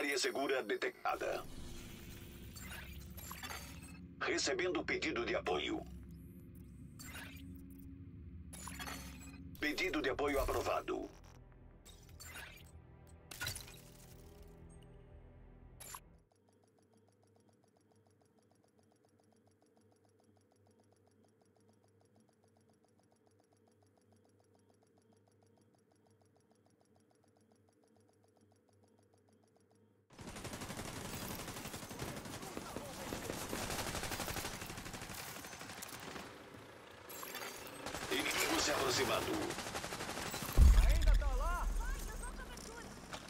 Área segura detectada. Recebendo pedido de apoio. Pedido de apoio aprovado. Inimigo se aproximando. Ainda tá lá? Ai, eu dou cobertura.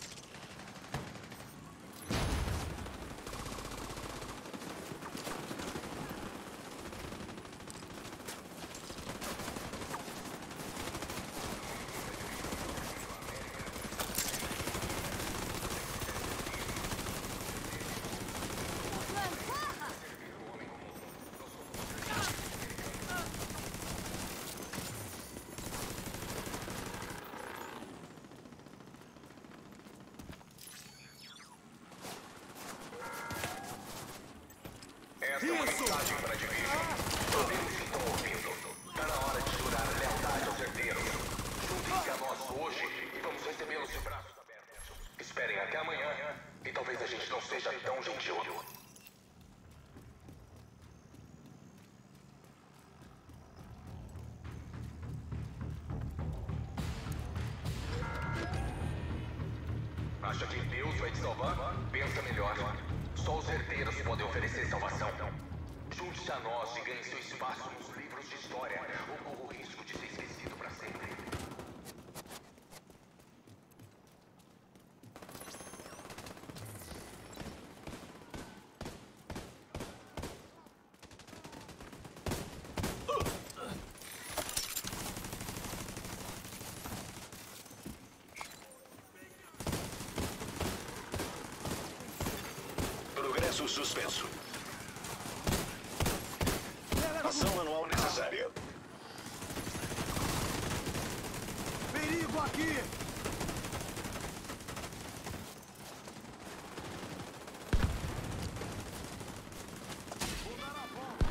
Corra! Essa é uma mensagem para a Division. Sabemos que estão ouvindo. Tá na hora de jurar lealdade aos herdeiros. Juntem-se a nós hoje e vamos recebê-los de braços abertos. Esperem até amanhã e talvez a gente não seja tão gentil. Acha que Deus vai te salvar? Pensa melhor. Só os herdeiros podem oferecer salvação. Junte-se a nós e ganhe seu espaço nos livros de história, ou corra o risco de ser esquecido para sempre. Progresso suspenso. Ação manual necessária. Perigo aqui! Vou dar a volta.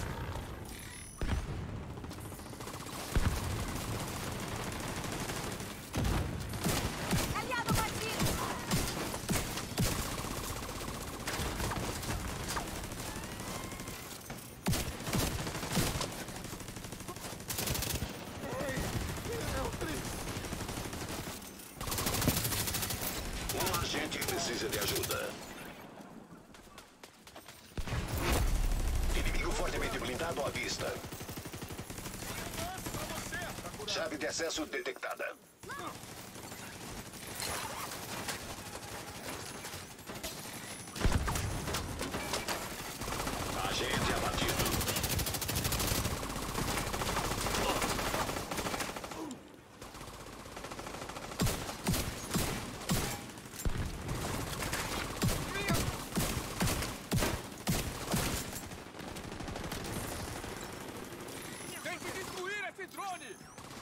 Aliado batido! Um agente precisa de ajuda. Inimigo fortemente blindado à vista. Chave de acesso detectada. Agente abatido. Tem que destruir esse drone!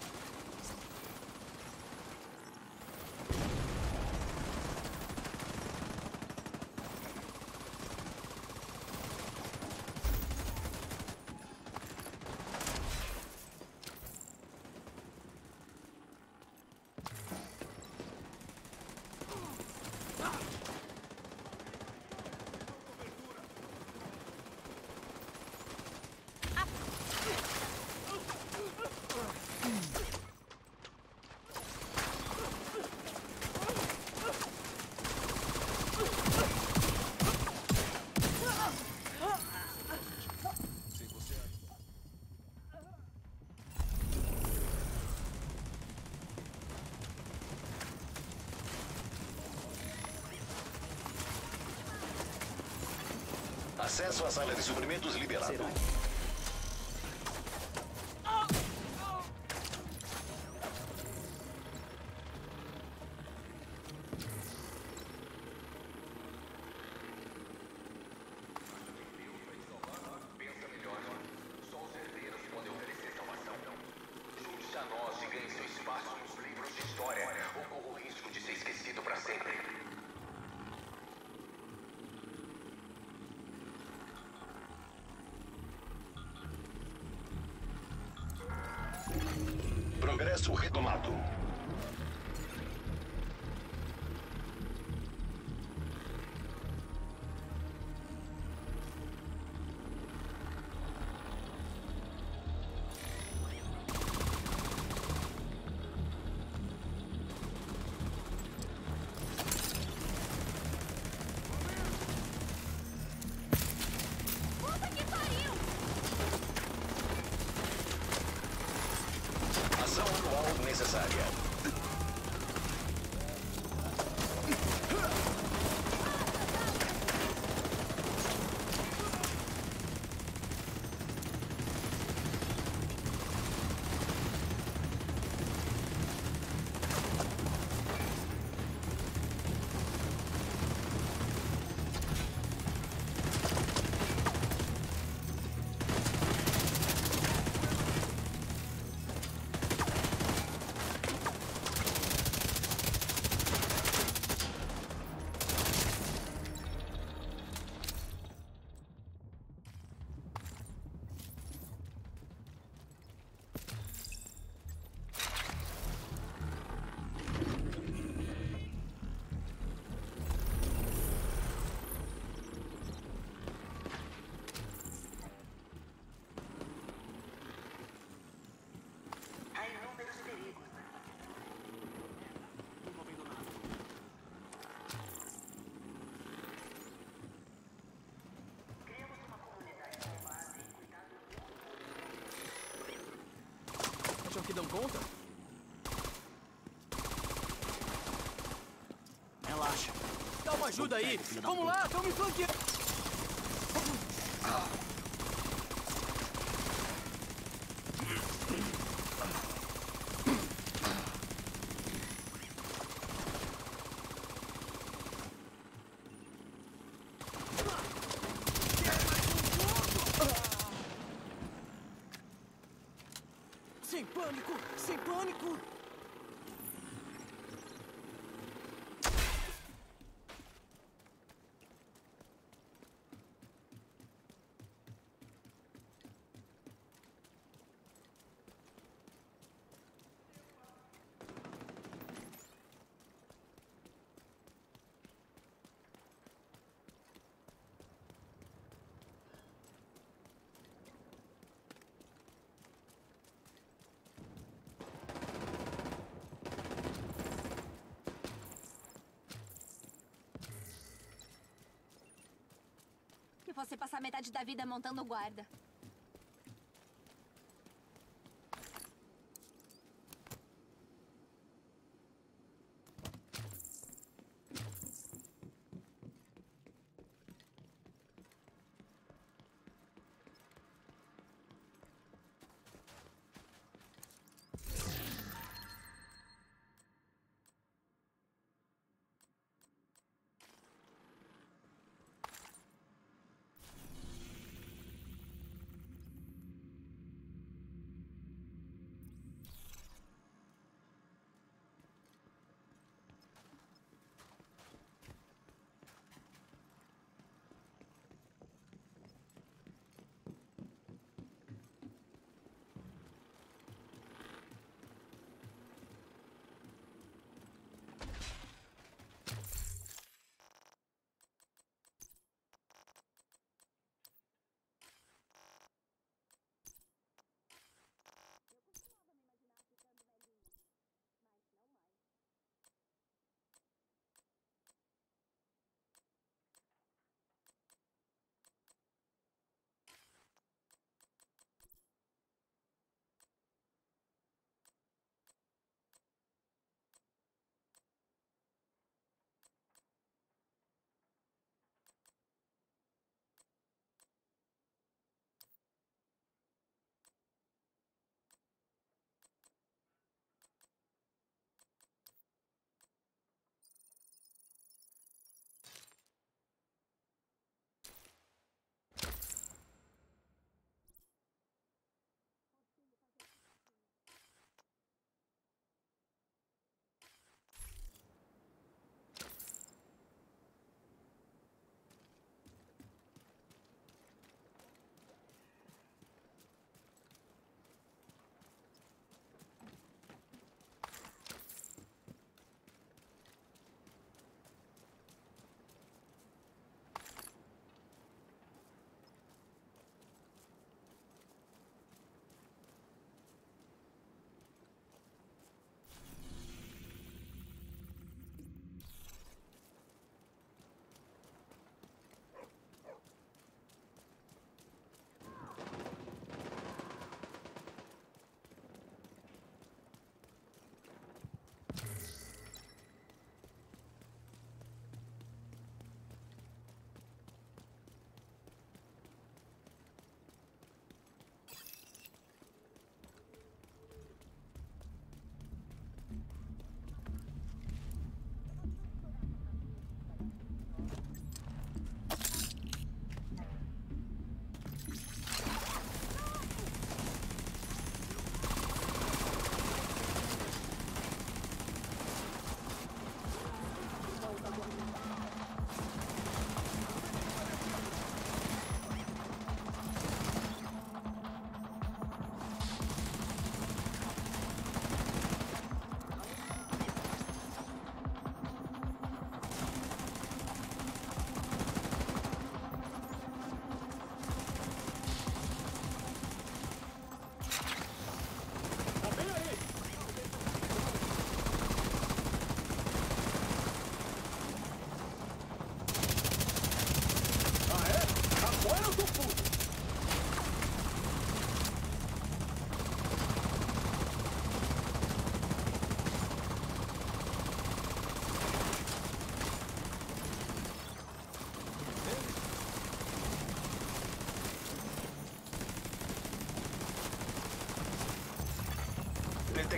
Acesso à sala de suprimentos liberado. Pensa melhor. Só os herdeiros podem oferecer salvação. Junte-se a nós e ganhe seu espaço nos livros de história, ou corra o risco de ser esquecido para sempre. Acesso retomado. Puta que pariu! Ação anual necessária. Há inúmeros perigos. Não tô vendo nada. Criamos uma comunidade de base e cuidado Acham que dão conta? Relaxa. Dá uma ajuda aí. Vamos lá, estão me flanqueando. Sem pânico! Sem pânico! E você passar metade da vida montando guarda.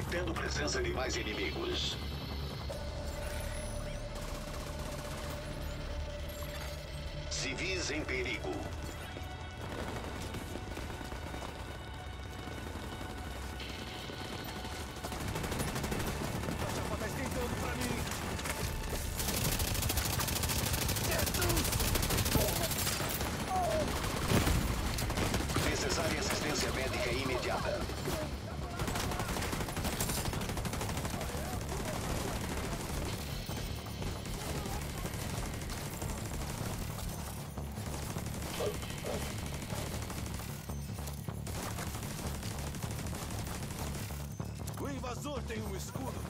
Tendo presença de mais inimigos. Civis em perigo. A chapa tá esquentando pra mim. Necessária assistência médica imediata. O invasor tem um escudo.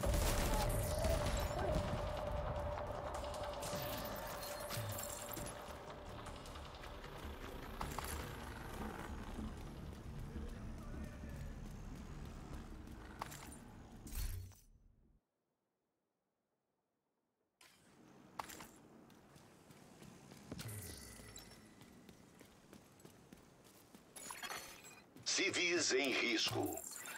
Civis em risco.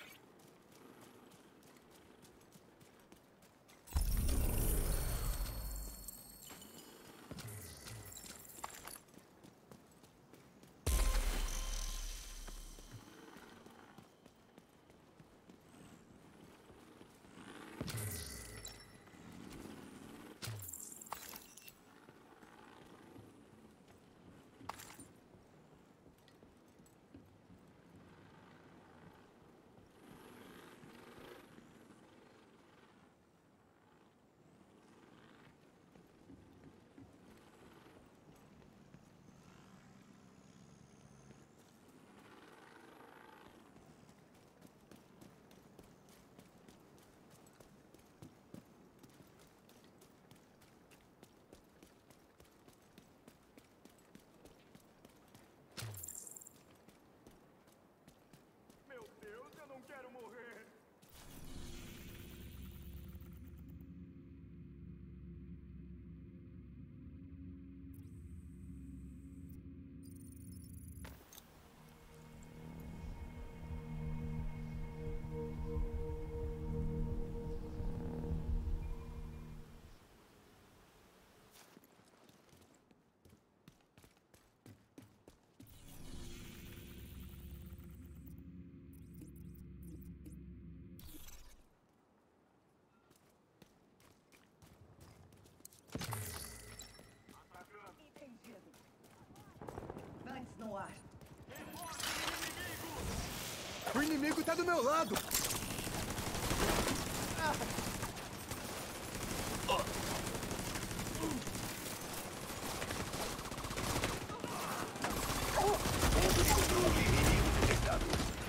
Meu Deus, eu não quero morrer. Entendido. Antes no ar. O inimigo tá do meu lado. Ponto de controle inimigo detectado.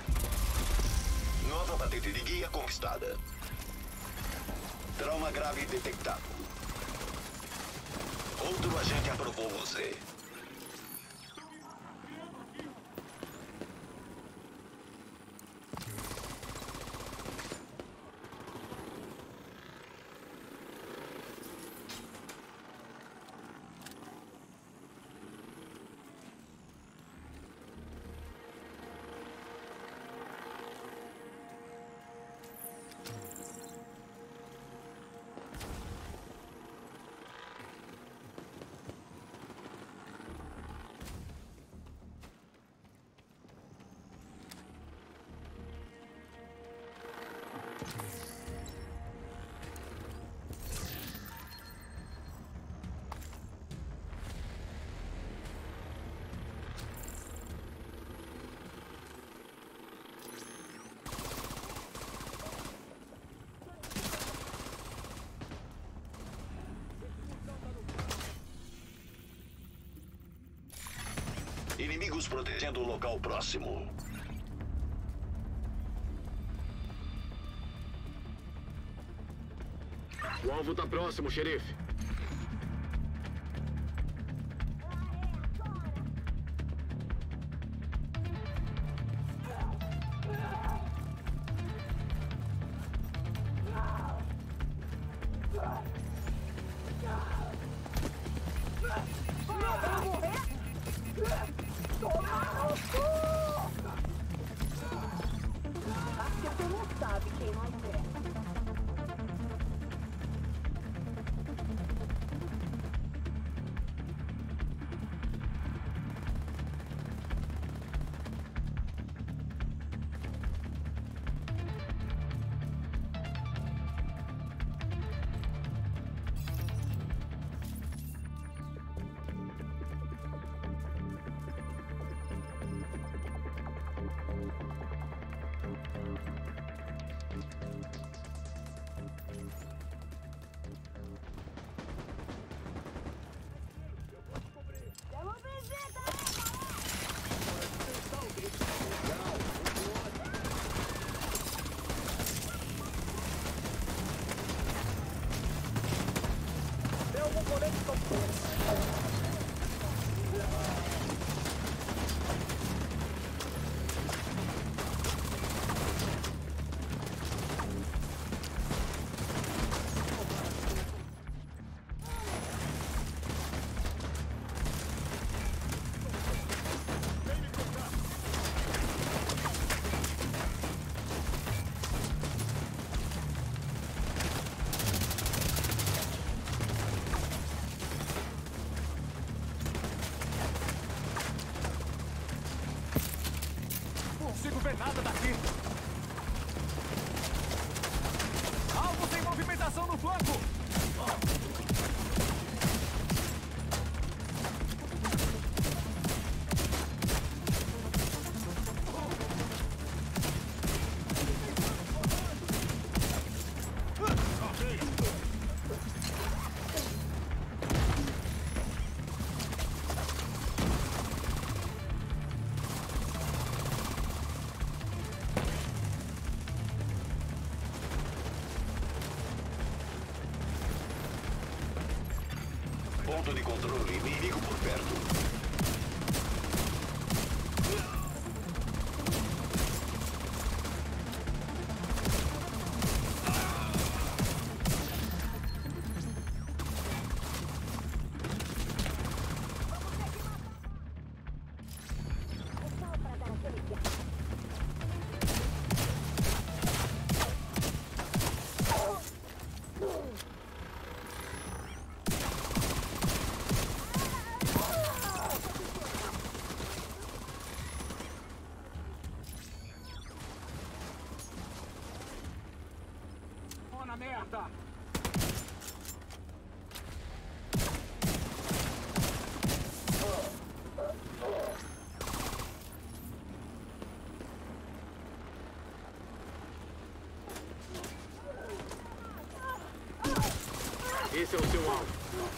Nova patente de guia conquistada. Trauma grave detectado. Outro agente aprovou você. Inimigos protegendo o local próximo. O alvo tá próximo, xerife. Acho que você não sabe quem nós é. Ponto de controle, inimigo por perto. Merda! Esse é o seu alvo.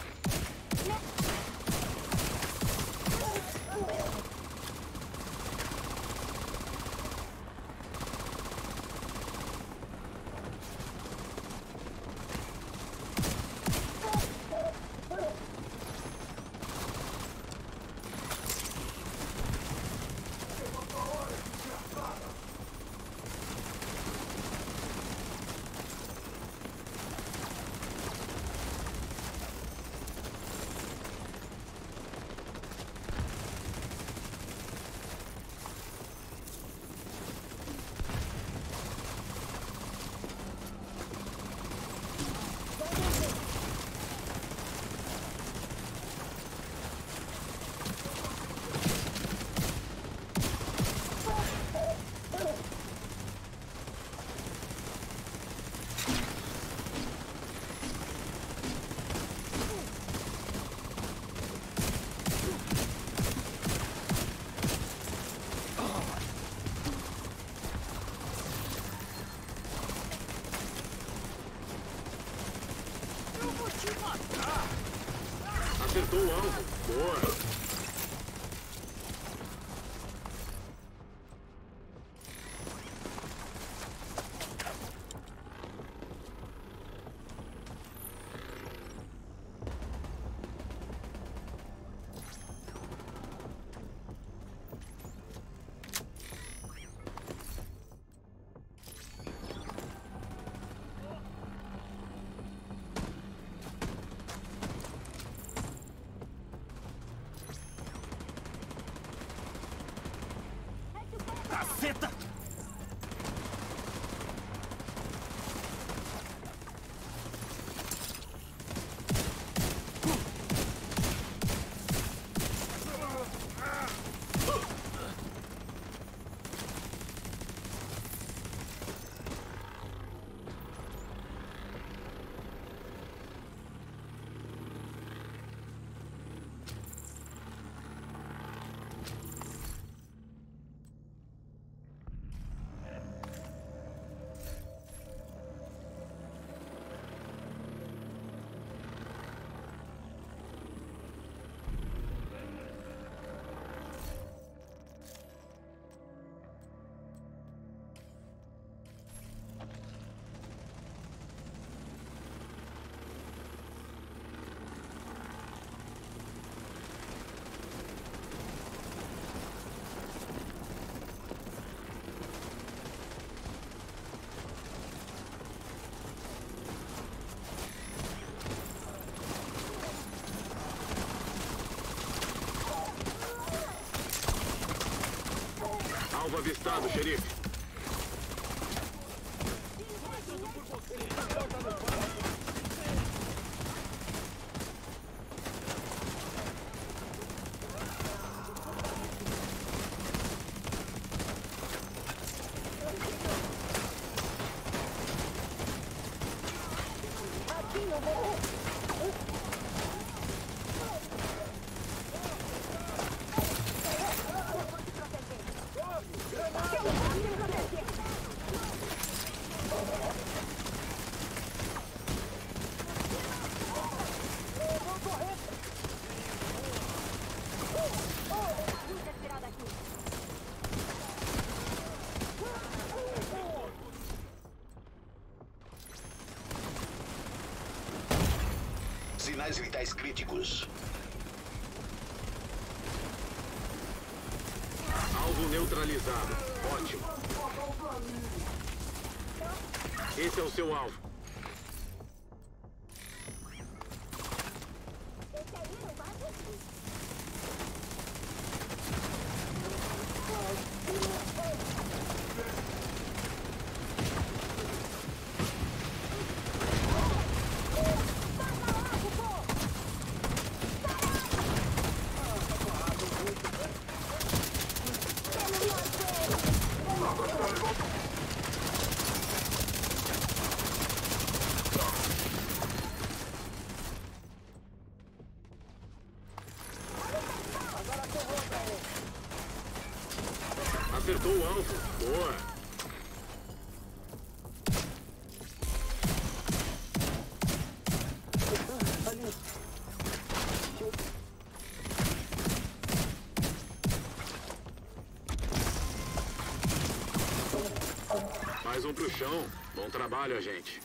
Acertou o alvo. Boa. Caceta! Alvo avistado, xerife. Sinais vitais críticos. Alvo neutralizado. Ótimo. Esse é o seu alvo. Acertou o alvo. Boa. Mais um pro chão. Bom trabalho, gente.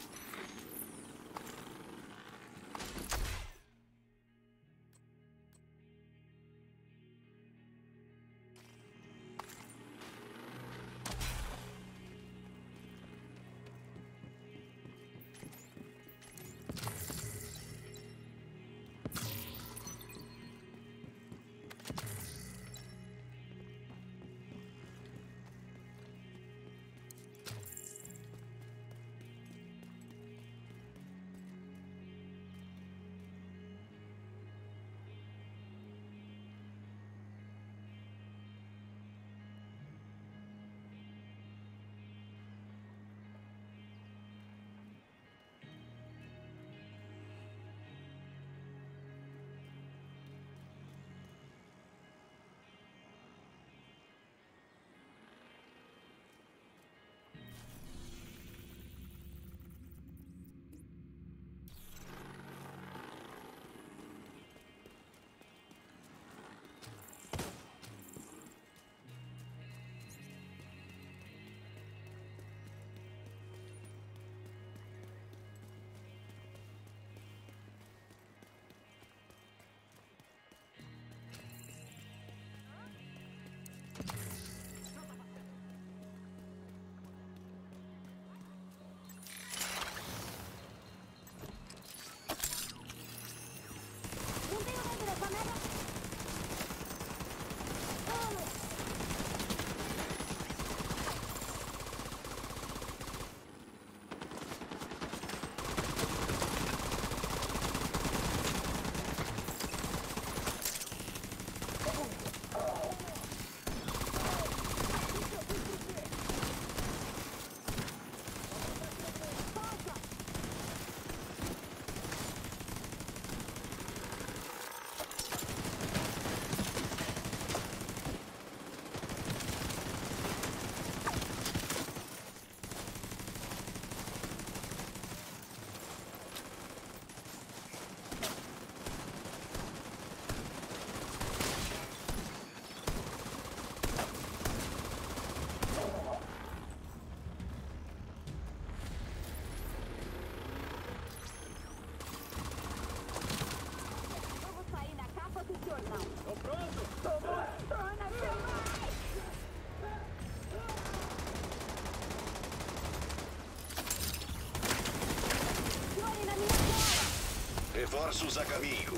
Reforços a caminho.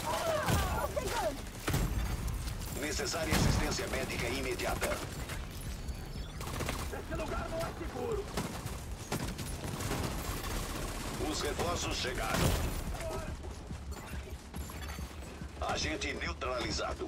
Necessária assistência médica imediata. Esse lugar não é seguro. Os reforços chegaram. Agente neutralizado.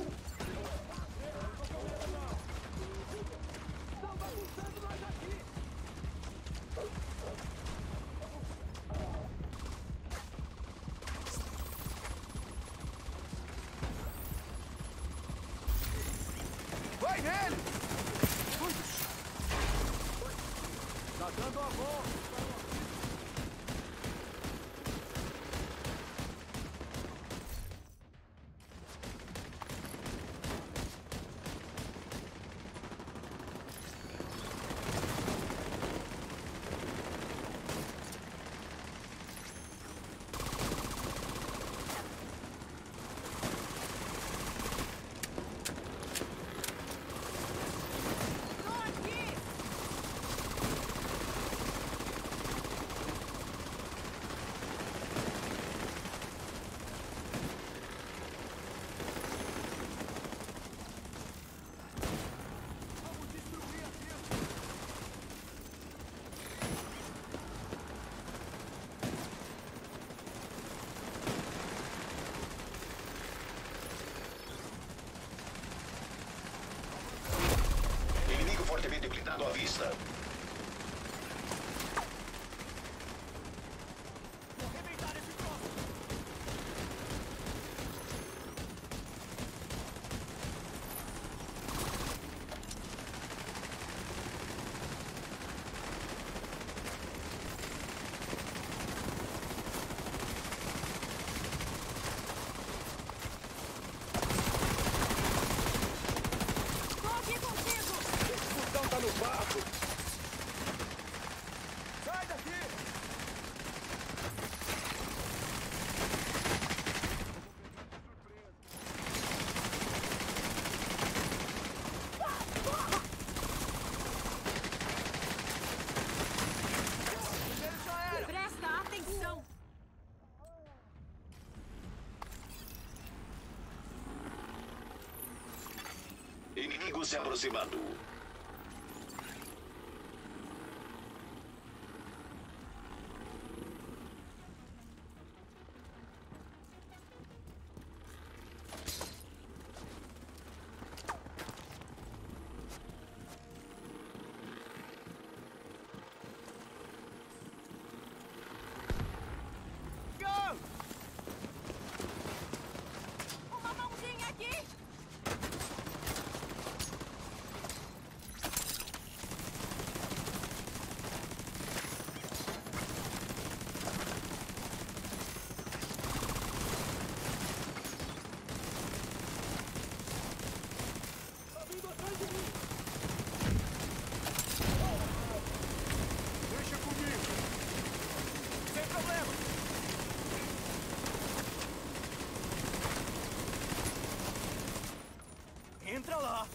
Vai nele! Tá dando a volta. Fortemente blindado à vista. Sai daqui! Presta atenção! Inimigo se aproximando. Uma mãozinha aqui! Deixa comigo! Sem problema! Entra lá!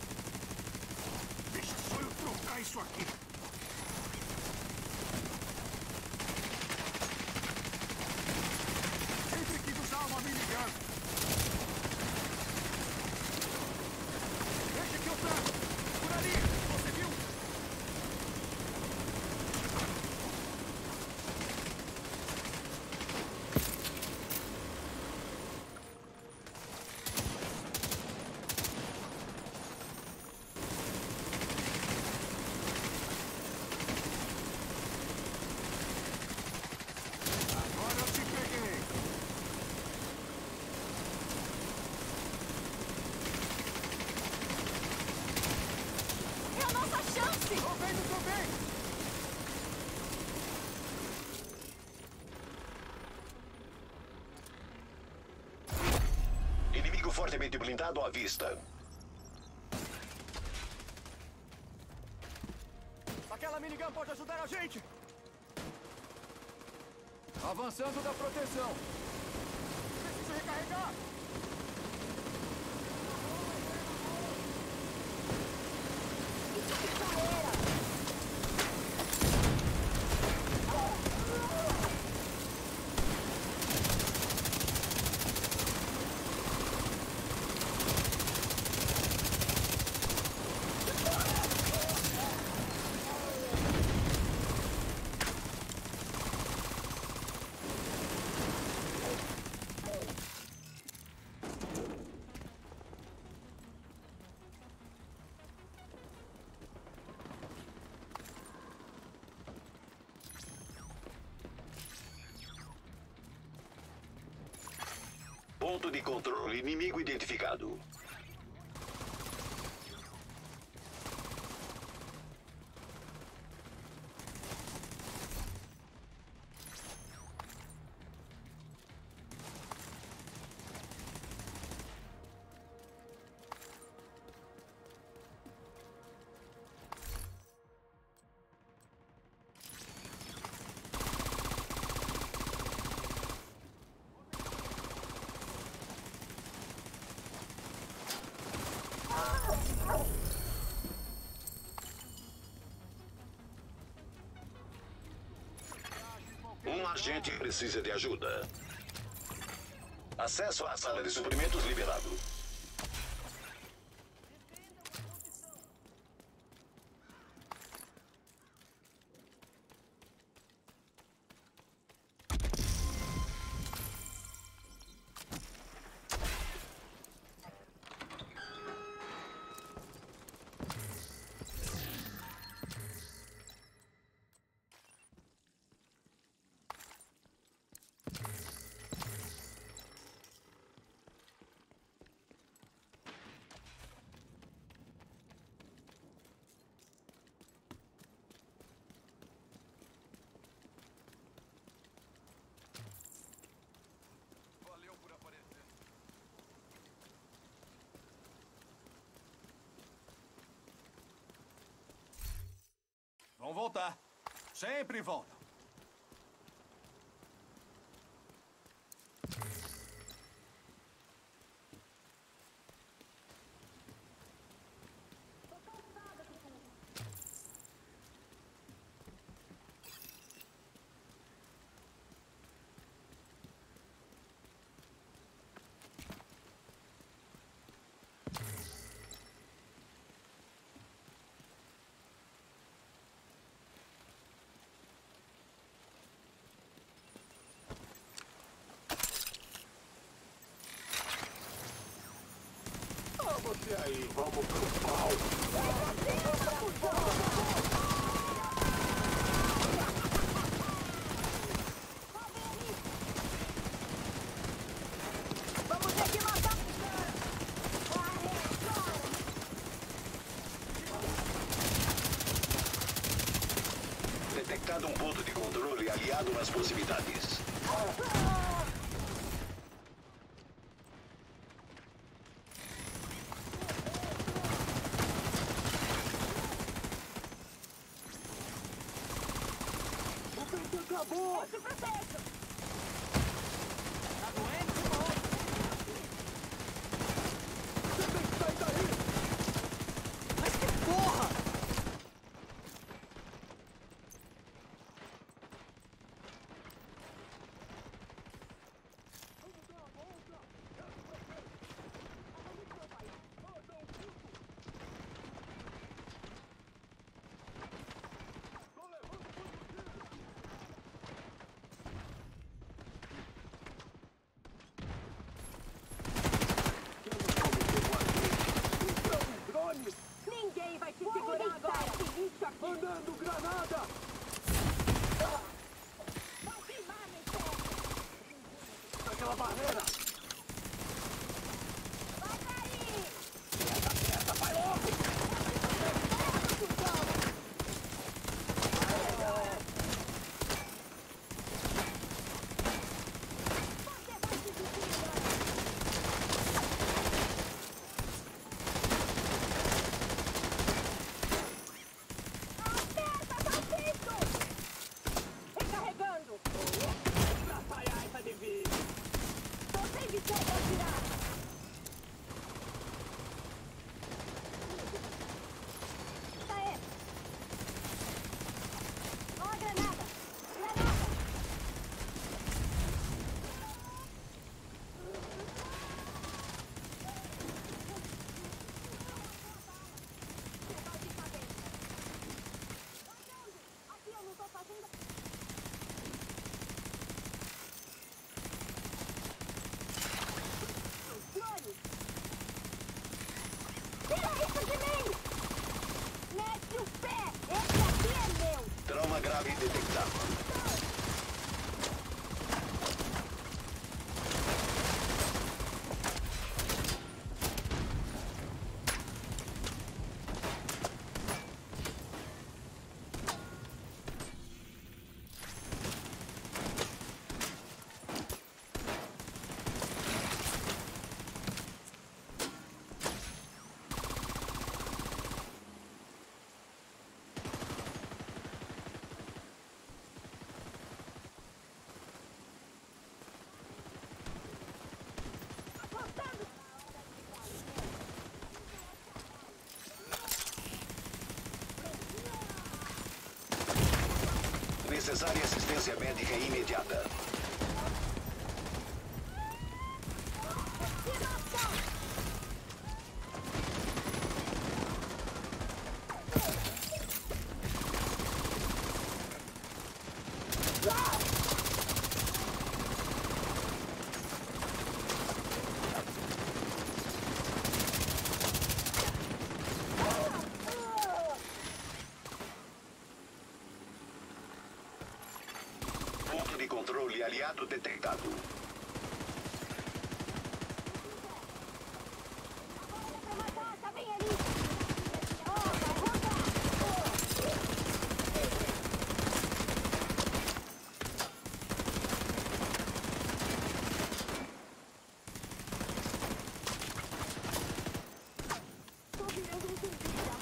Deixa só eu trocar isso aqui! Sempre quis usar uma minigun! Deixa que eu trago! Por ali! Você viu? Agora eu te peguei! É a nossa chance! Tô vendo, tô bem! Inimigo fortemente blindado à vista. Aquela minigun pode ajudar a gente! Avançando da proteção! Preciso recarregar! Ponto de controle inimigo identificado. Um agente precisa de ajuda. Acesso à sala de suprimentos liberado. Vão voltar. Sempre voltam. Você aí, vamos pro pau. Vamos ter que matar. Detectado um ponto de controle aliado nas proximidades. Acabou! Protesto! Tá doente, irmão? Você tem que sair daí! Mas que porra! Ninguém vai te segurar agora! Mandando granada! Vão queimar, Michel! Naquela barreira! Vai cair! Essa vai logo! Recarregando! Essa de vir! Tô sem visão pra tirar! Tá aí! Ó a granada! Granada! Aqui eu não tô fazendo... Drone! Tira isso de mim! Mete o pé! Esse aqui é meu! Trauma grave detectado. Necessária assistência médica imediata. Ponto de controle aliado detectado. Pra matar, tá bem ali. Oh, vai rodar. Tô virando um zumbi já.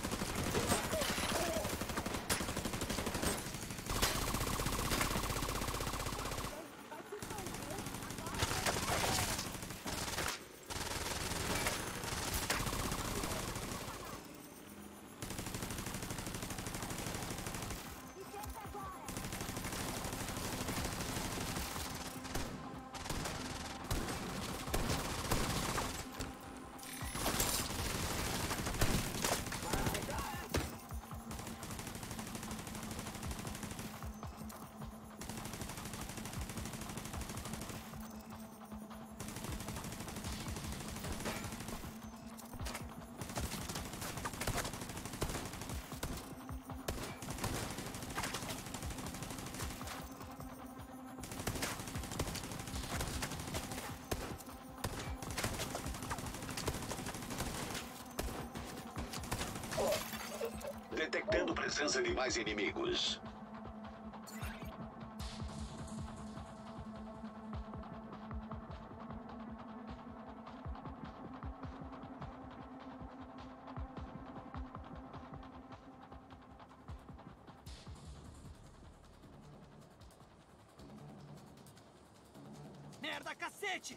Licença agora. Detectando presença de mais inimigos. Merda, cacete!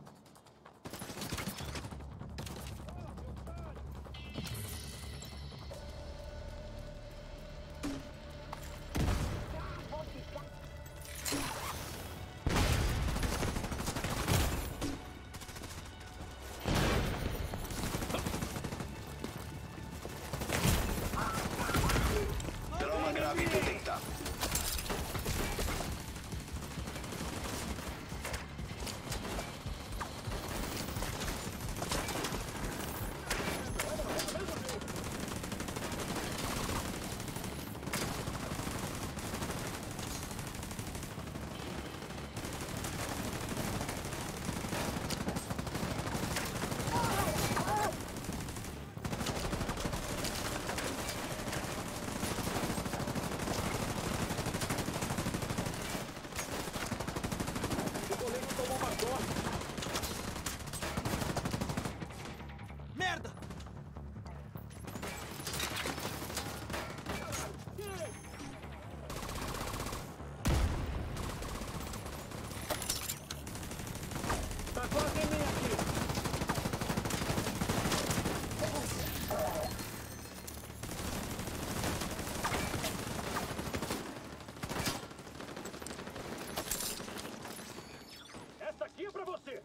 Trauma grave detectado. O goleiro tomou uma dose. Merda! Tá quase em mim aqui. Essa aqui é pra você.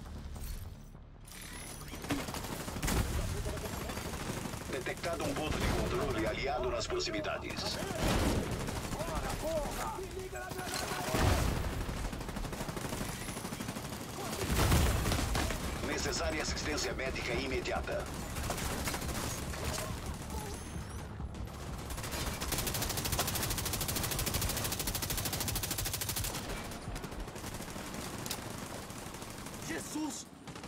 Detectado um ponto de controle aliado nas proximidades. Bora, porra! Se liga na granada! Necessária assistência médica imediata. Jesus!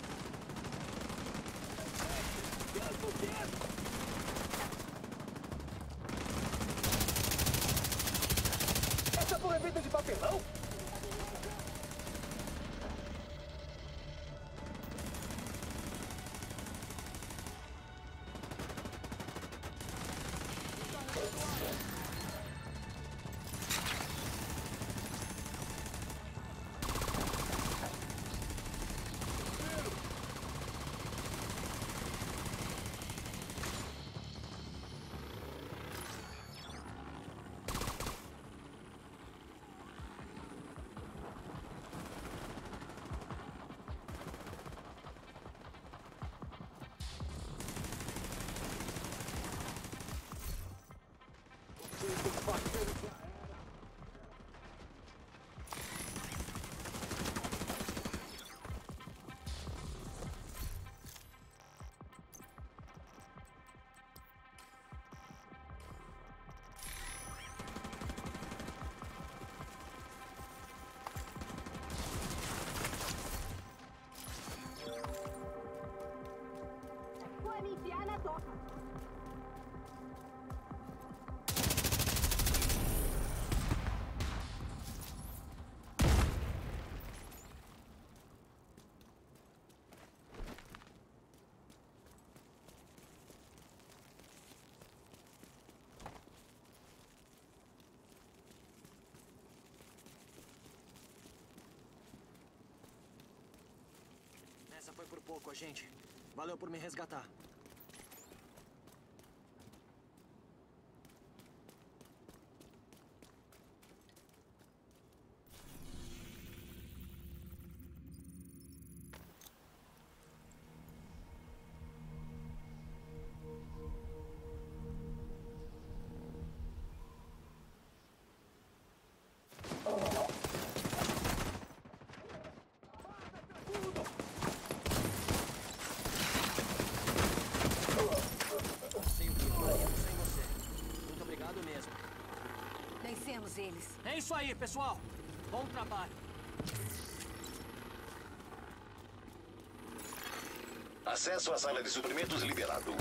Essa porra é feita de papelão? na toca. Essa foi por pouco, agente. Valeu por me resgatar. Sei o que eu faria sem você. Muito obrigado mesmo. Vencemos eles. É isso aí, pessoal. Bom trabalho. Acesso à sala de suprimentos liberado.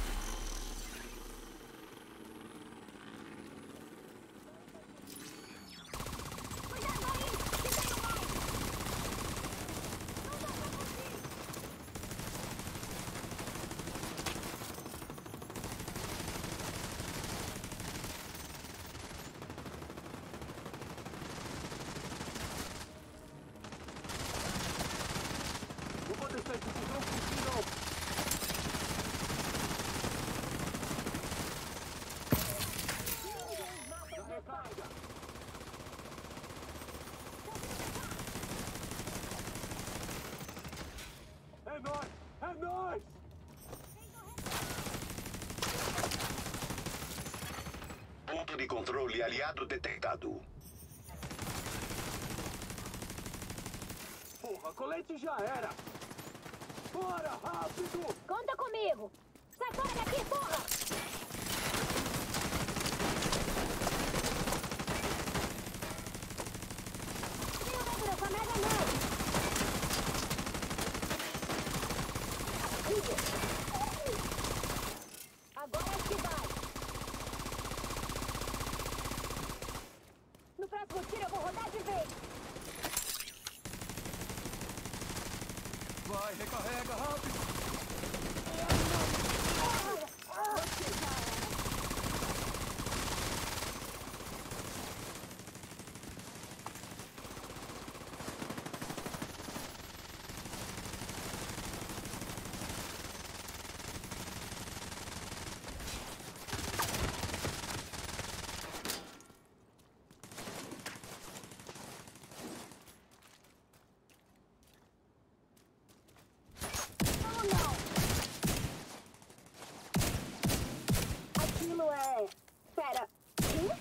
Não vou deixar esse fusão fugir, não. Já recarga. É nóis! É nóis! Ponto de controle aliado detectado. Porra, colete já era! Bora, rápido! Conta comigo! Sai fora daqui, porra! Não vai dropar nada, não! Agora é que vai! No próximo tiro eu vou rodar de vez! Vai, recarrega, rápido! Aquilo é... Pera, quê?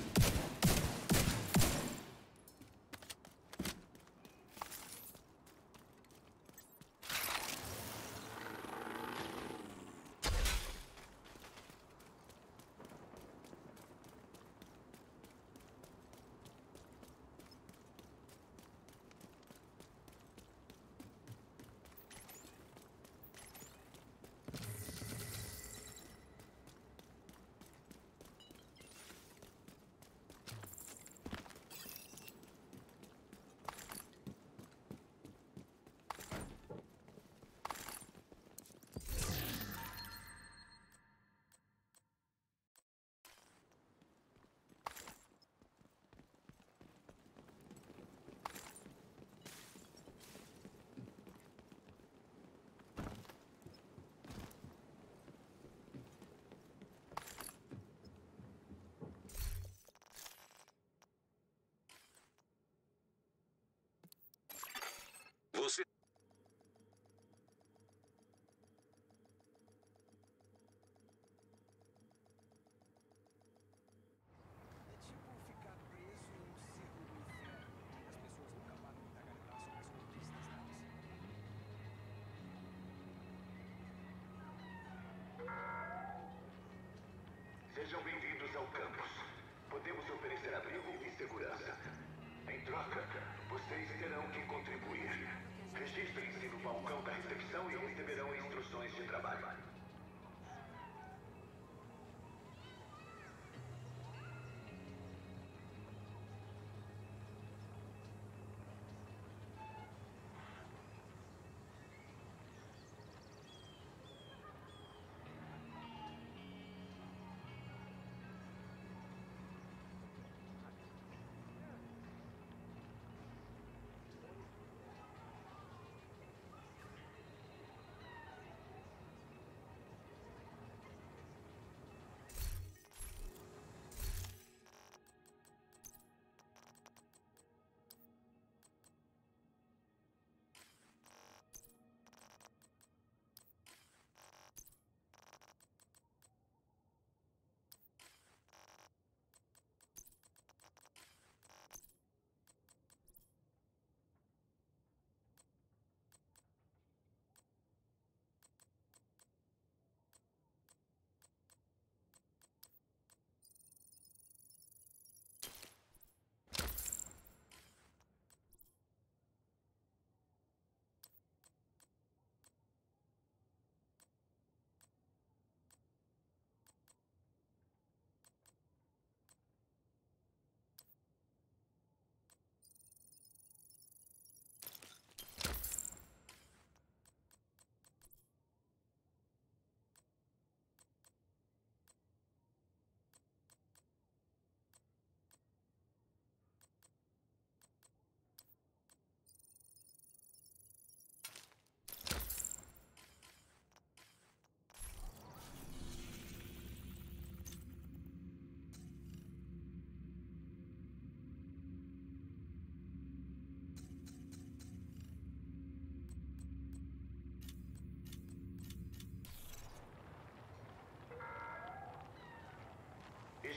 Você... É tipo ficar preso em um círculo do inferno. As pessoas nunca param de gargalhar sobre as conquistas delas. Sejam bem-vindos ao campus. Podemos oferecer abrigo e segurança. Em troca, vocês terão que contribuir. Registrem-se no balcão da recepção e receberão instruções de trabalho.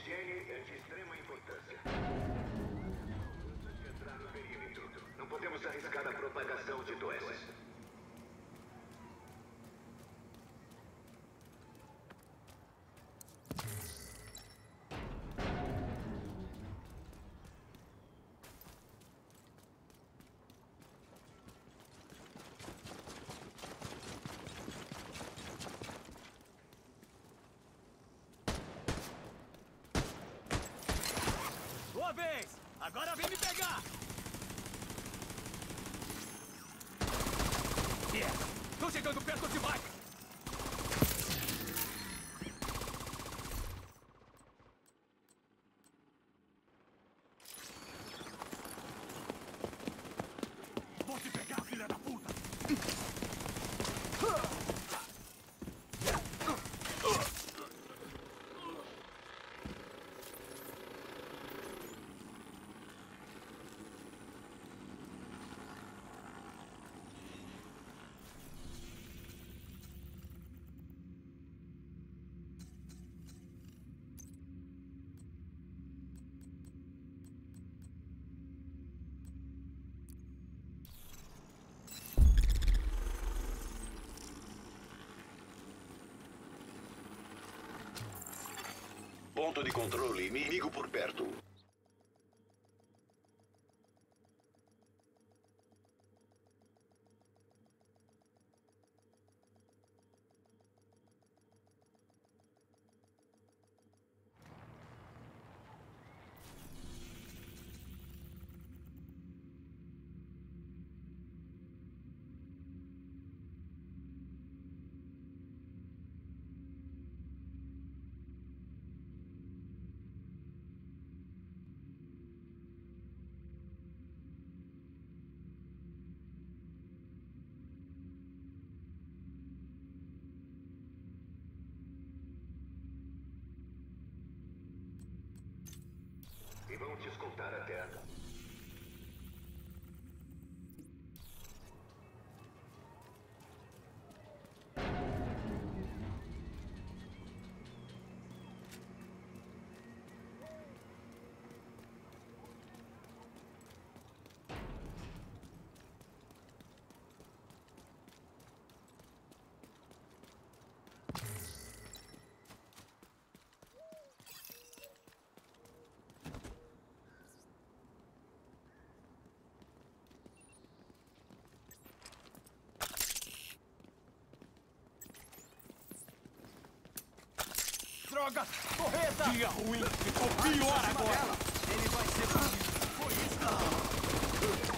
Higiene é de extrema importância. Antes de entrar no perímetro, não podemos arriscar a propagação de doenças. Sua vez! Agora vem me pegar! Tô chegando perto demais! Vou te pegar, filha da puta! Ponto de controle inimigo por perto. E vão te escoltar até a... Droga! Correta! Dia ruim, ficou pior agora! Ele vai ser punido! Foi isso!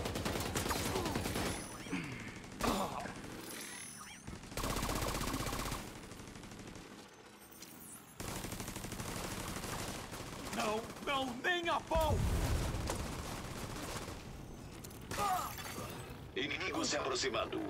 Não, não, nem a pau! Inimigo se aproximando.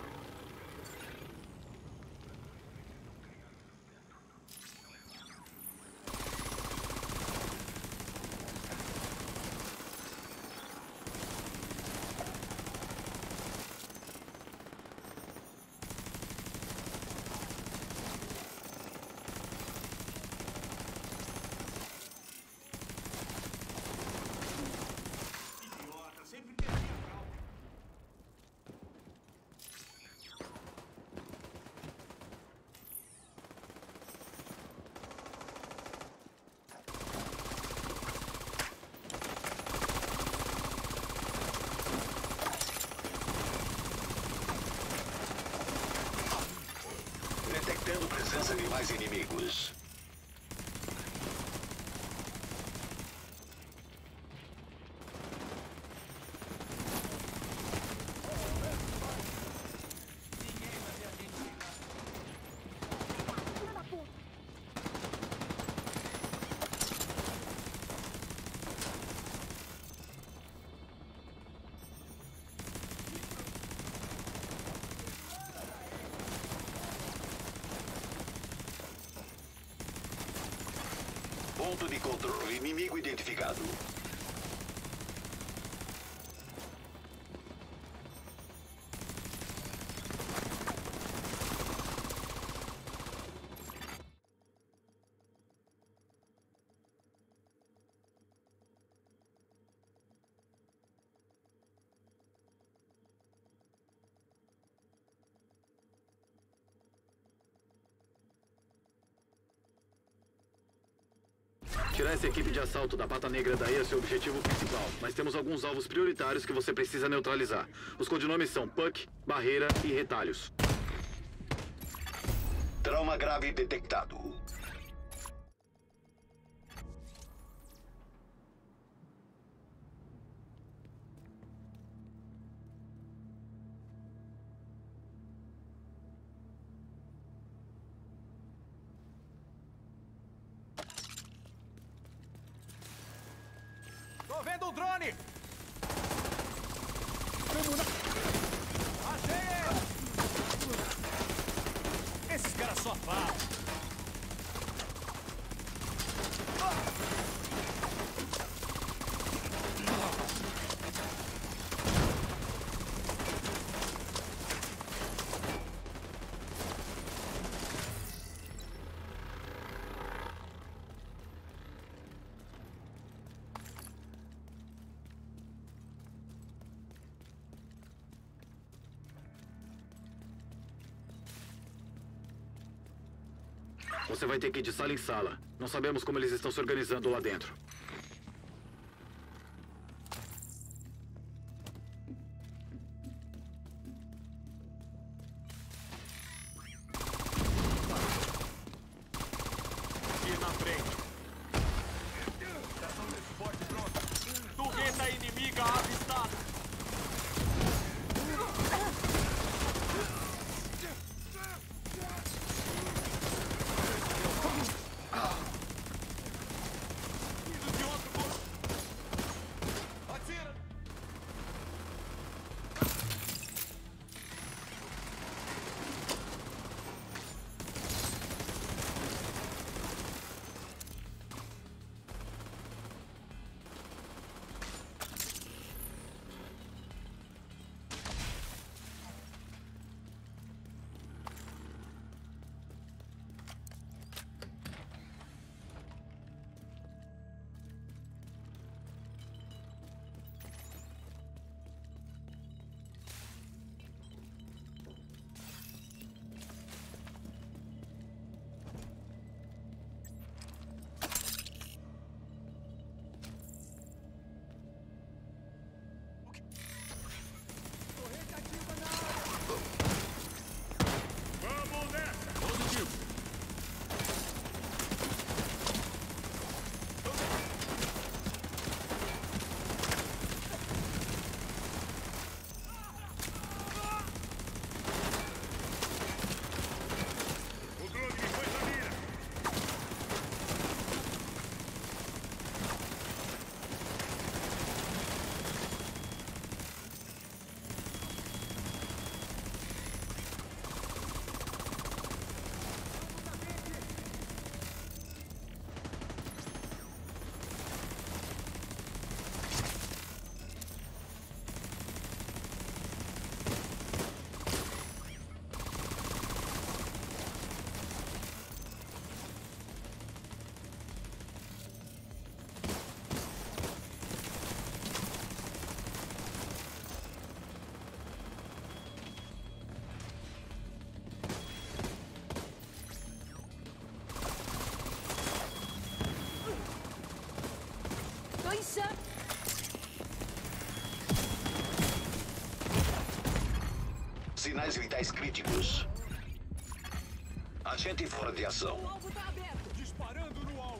Detectando presença de mais inimigos. Filha da puta! Ponto de controle inimigo identificado. Tirar essa equipe de assalto da Pata Negra daí é seu objetivo principal. Mas temos alguns alvos prioritários que você precisa neutralizar. Os codinomes são Puck, Barreira e Retalhos. Trauma grave detectado. Tô vendo um drone! Achei ele! Esses caras só falam. Você vai ter que ir de sala em sala. Não sabemos como eles estão se organizando lá dentro. Aqui na frente. Estação de suporte pronta. Torreta inimiga avistada. Vindo de outro corpo. Atira. Vamos nessa. Positivo. O drone me foi na mira. Tô em chão. Sinais vitais críticos. Agente fora de ação. O alvo tá aberto. Disparando no alvo.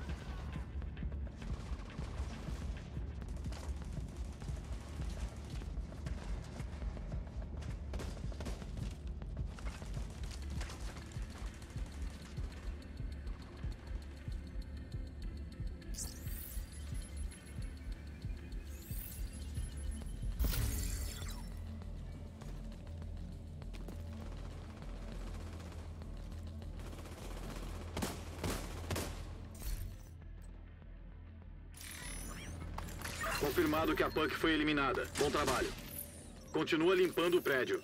Confirmado que a Puck foi eliminada. Bom trabalho. Continua limpando o prédio.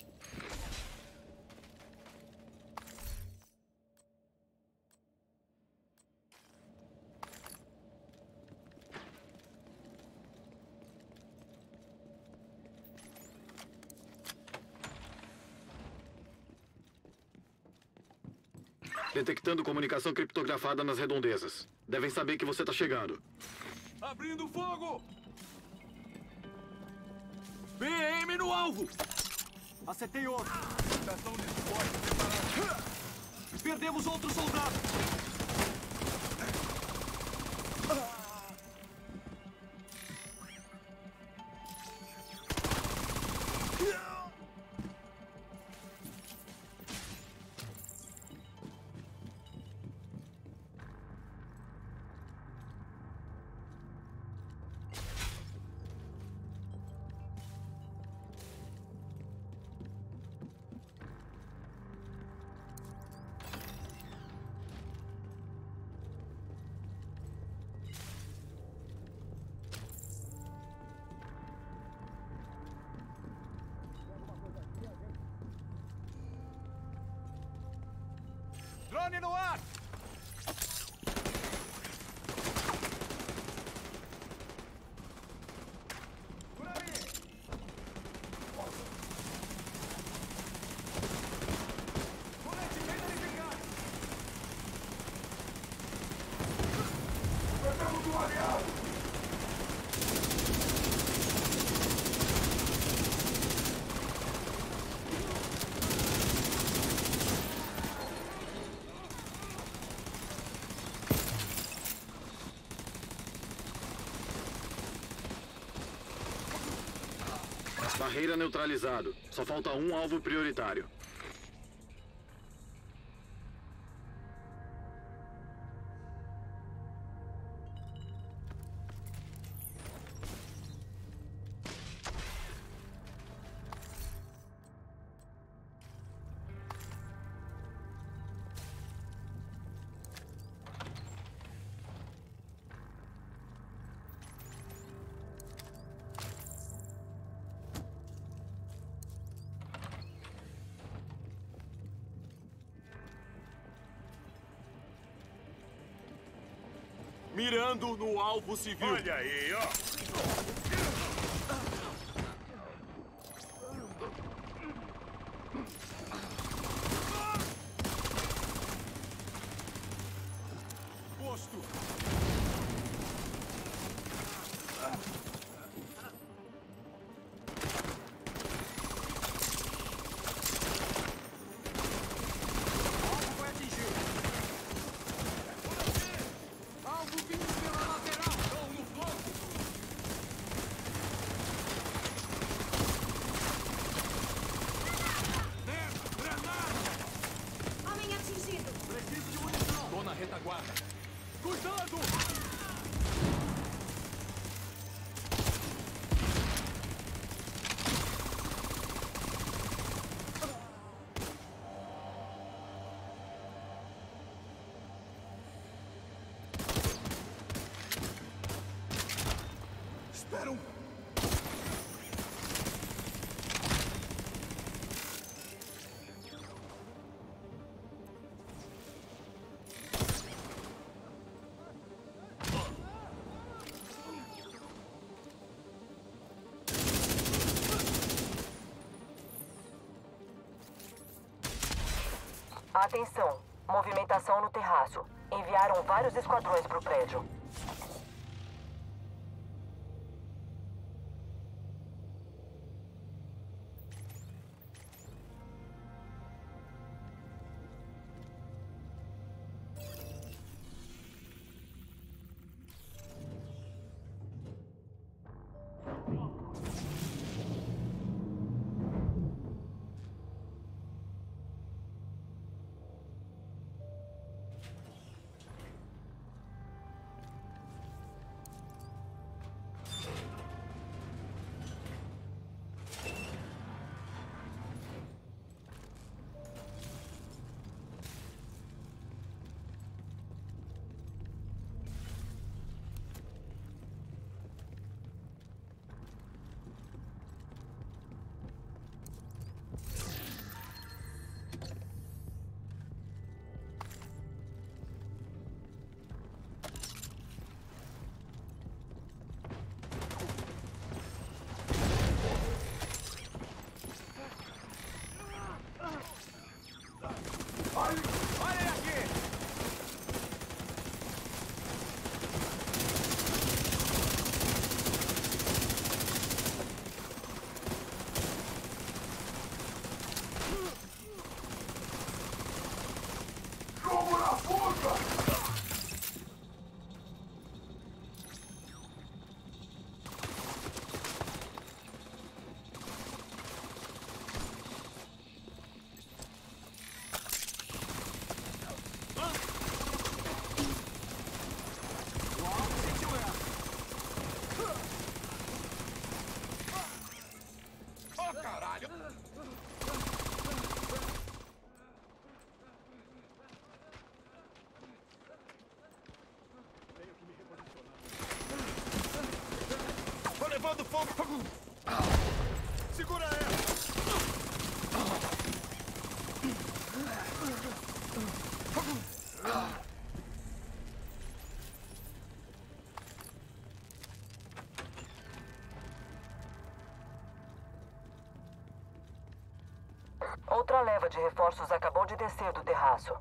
Detectando comunicação criptografada nas redondezas. Devem saber que você tá chegando. Abrindo fogo! PM no alvo! Acertei outro. Estação de suporte preparada. Perdemos outro soldado. Drone no ar! Por aí! Colete bem danificado! Perdemos um aliado! Barreira neutralizado. Só falta um alvo prioritário. Mirando no alvo civil. Olha aí, ó. Posto. Alvo vai atingir. Alvo vindo pela lateral. Estão no flanco. Homem atingido. Preciso de munição. Tô na retaguarda. Cuidado! Espera. Atenção! Movimentação no terraço. Enviaram vários esquadrões para o prédio. fogo! Segura ela! Outra leva de reforços acabou de descer do terraço.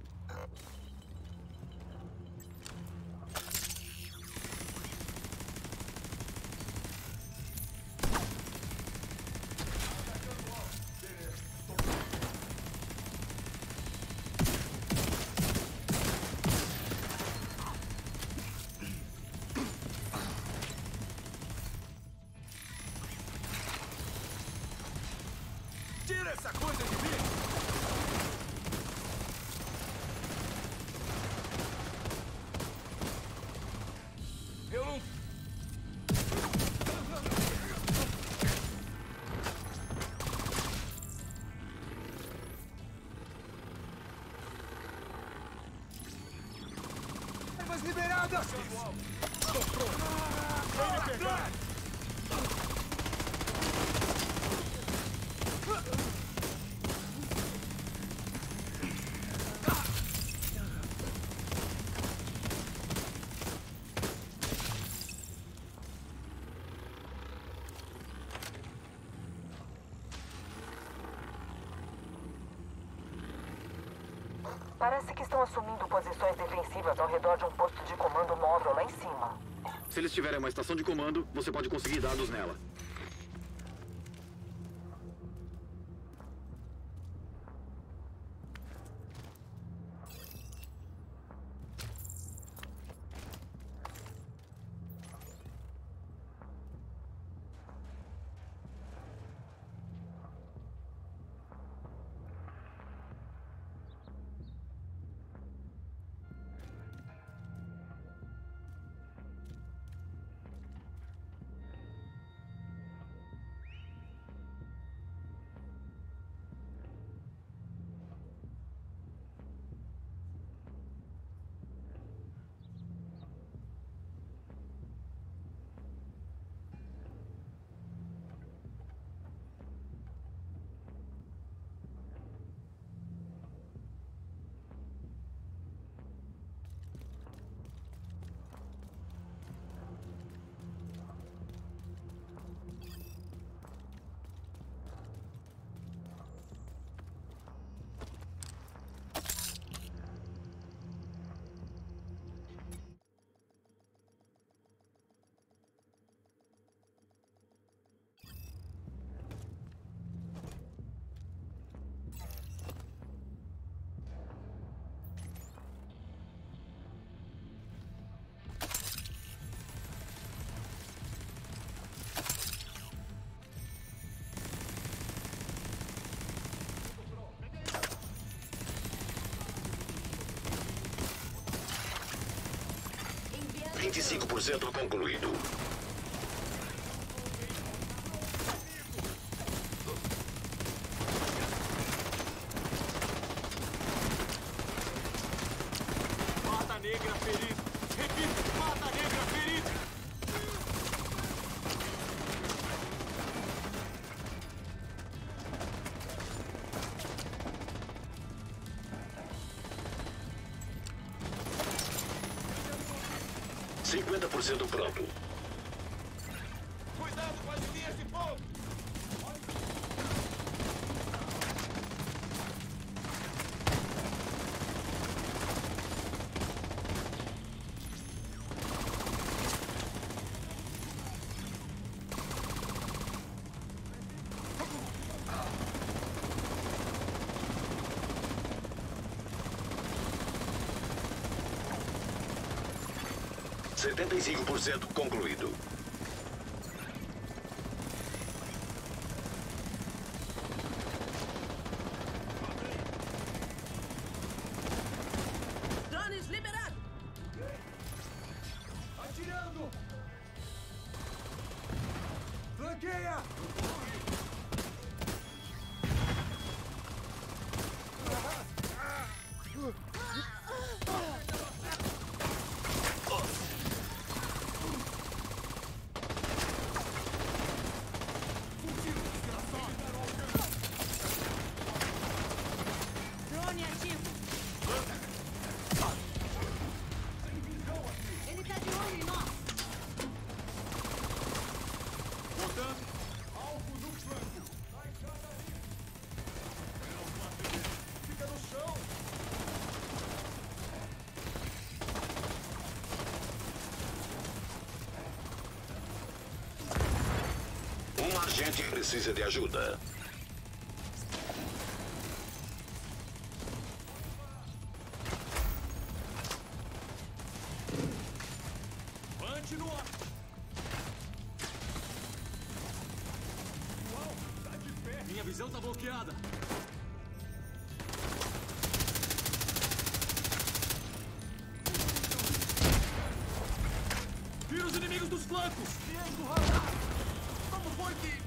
Tira essa coisa de mim! Eu não... Armas liberadas! Vem me pegar! Parece que estão assumindo posições defensivas ao redor de um posto de comando móvel lá em cima. Se eles tiverem uma estação de comando, você pode conseguir dados nela. Enviando 25% concluído. Mata negra ferido! Repito, mata negra ferido! % pronto. Cuidado com as linhas de fogo! R$ 75% concluído. Drones liberado! Atirando! Flanqueia! gente precisa de ajuda. Punch no ar. Uau, tá de pé. Minha visão tá bloqueada. Vira os inimigos dos flancos. Diego, radar! Como foi que...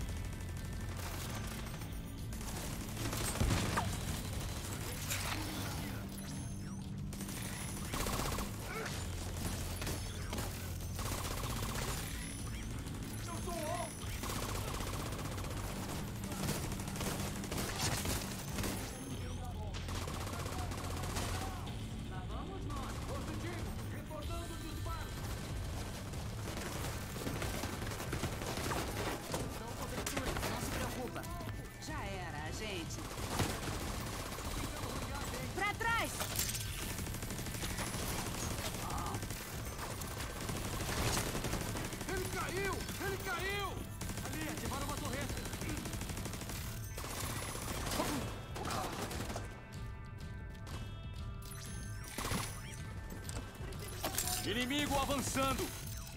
Já era, gente. Pra trás! Ele caiu! Ele caiu! Ali, ativaram uma torreta. Inimigo avançando!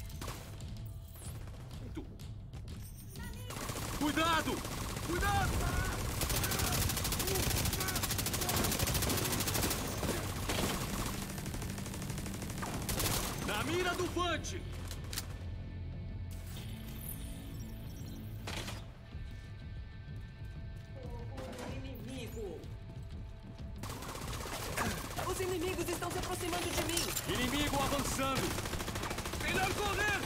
Cuidado! Cuidado! Na mira do Punch! Inimigo! Os inimigos estão se aproximando de mim! Inimigo avançando! Melhor correr!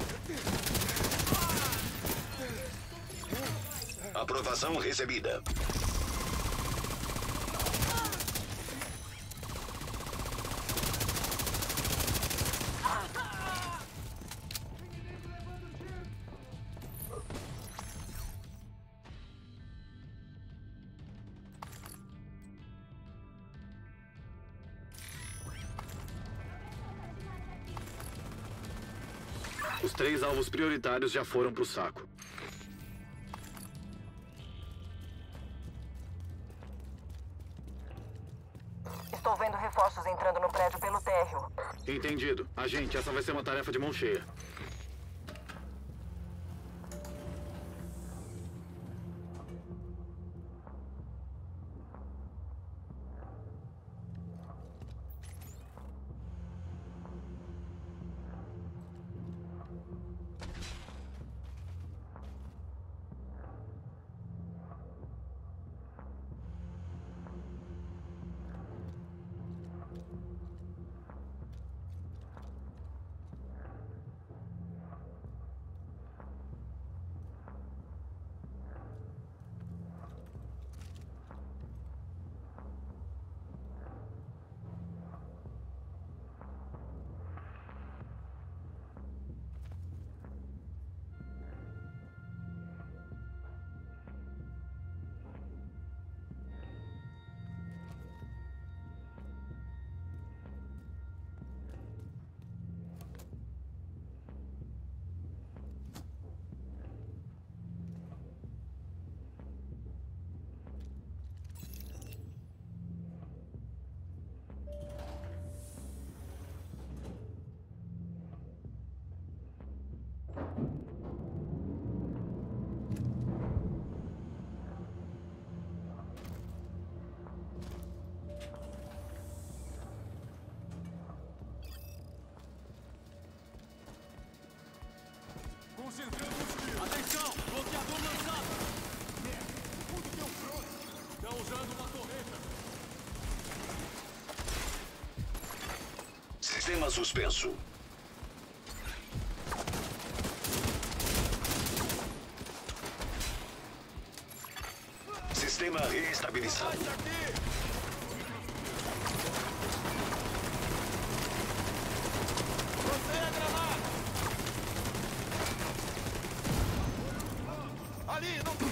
Aprovação recebida. Os 3 alvos prioritários já foram pro saco. Estou vendo reforços entrando no prédio pelo térreo. Entendido. Agente, essa vai ser uma tarefa de mão cheia. Concentrando os tiros. Atenção! Bloqueador lançado! Tudo deu pronto! Estão usando uma torreta. Sistema suspenso. Sistema reestabilizado. Você é granada! Ali, não...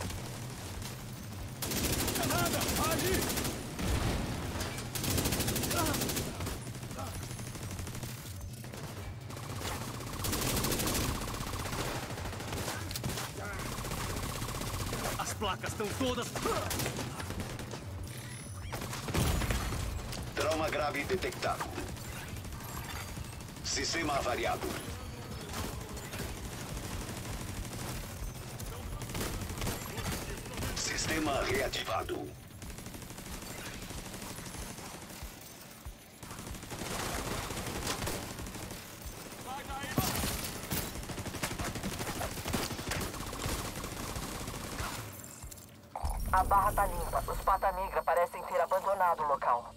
Granada! Ali! As placas estão todas... Trauma grave detectado. Sistema avariado. Sistema reativado. A barra tá limpa. Os Pata Negra parecem ter abandonado o local.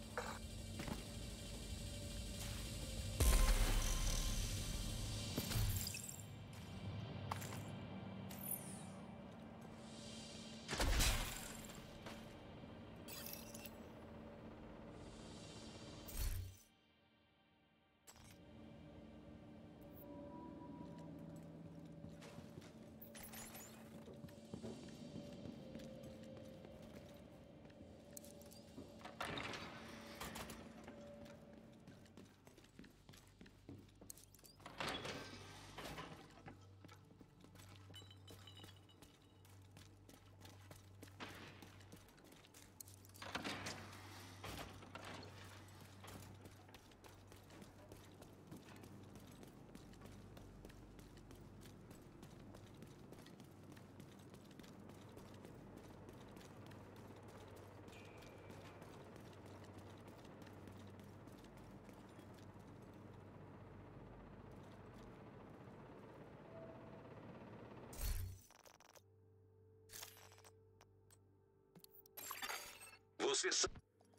Você sabe.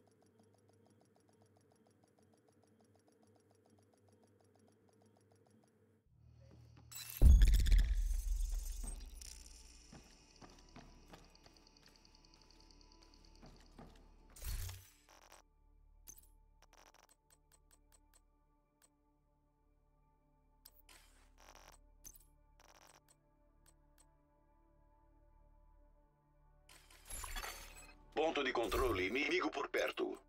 Ponto de controle inimigo por perto.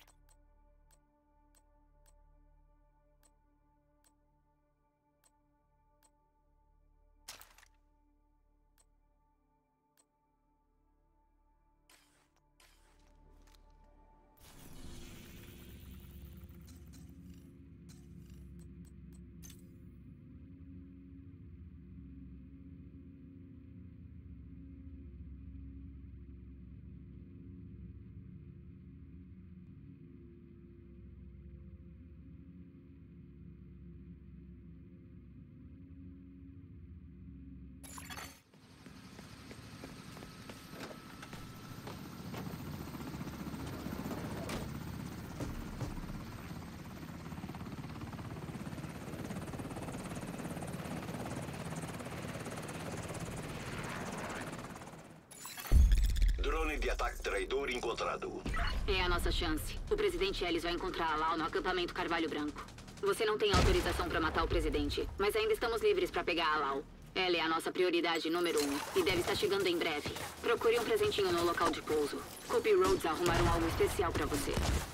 Drone de ataque traidor encontrado. É a nossa chance. O presidente Ellis vai encontrar a Lau no acampamento Carvalho Branco. Você não tem autorização para matar o presidente, mas ainda estamos livres para pegar a Lau. Ela é a nossa prioridade número 1 e deve estar chegando em breve. Procure um presentinho no local de pouso. Copy Roads arrumaram algo especial para você.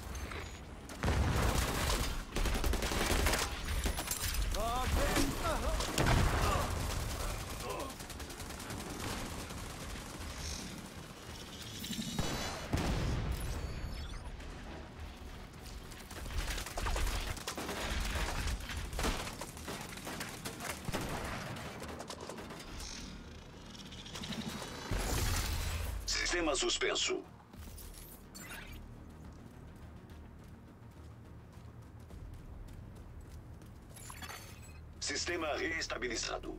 Sistema suspenso. Sistema reestabilizado.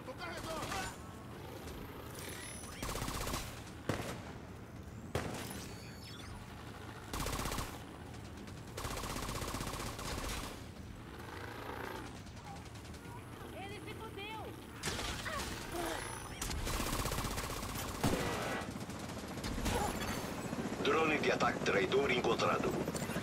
Tô carregando! Ele se fudeu! Drone de ataque traidor encontrado.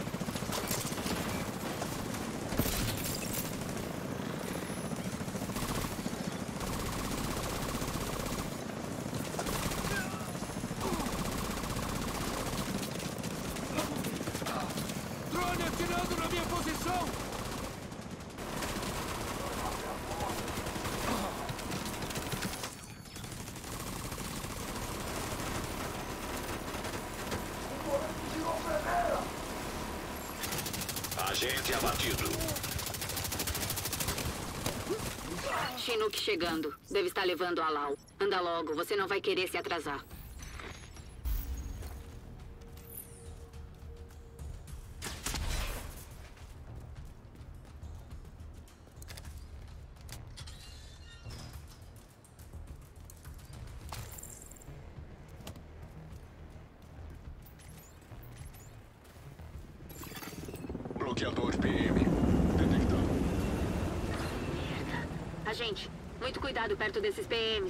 Drone atirando na minha posição! Agente abatido. Chinook chegando. Deve estar levando a Lau. Anda logo, você não vai querer se atrasar. Bloqueador PM. Detectado. Agente, muito cuidado perto desses PMs.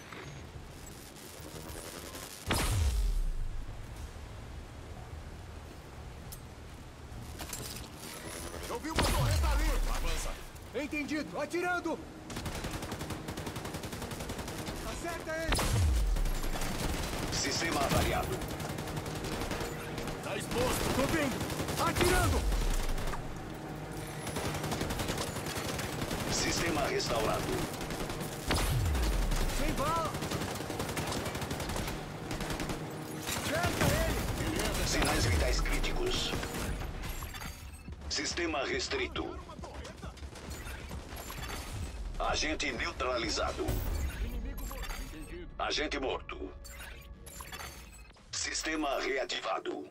Eu vi uma torreta ali! Avança! Entendido! Atirando! Acerta ele! Sistema avariado. Tá exposto! Tô vindo! Atirando! Sistema restaurado. Sem bala! Cerca ele! Sinais vitais críticos. Sistema restrito. Agente neutralizado. Agente morto. Sistema reativado.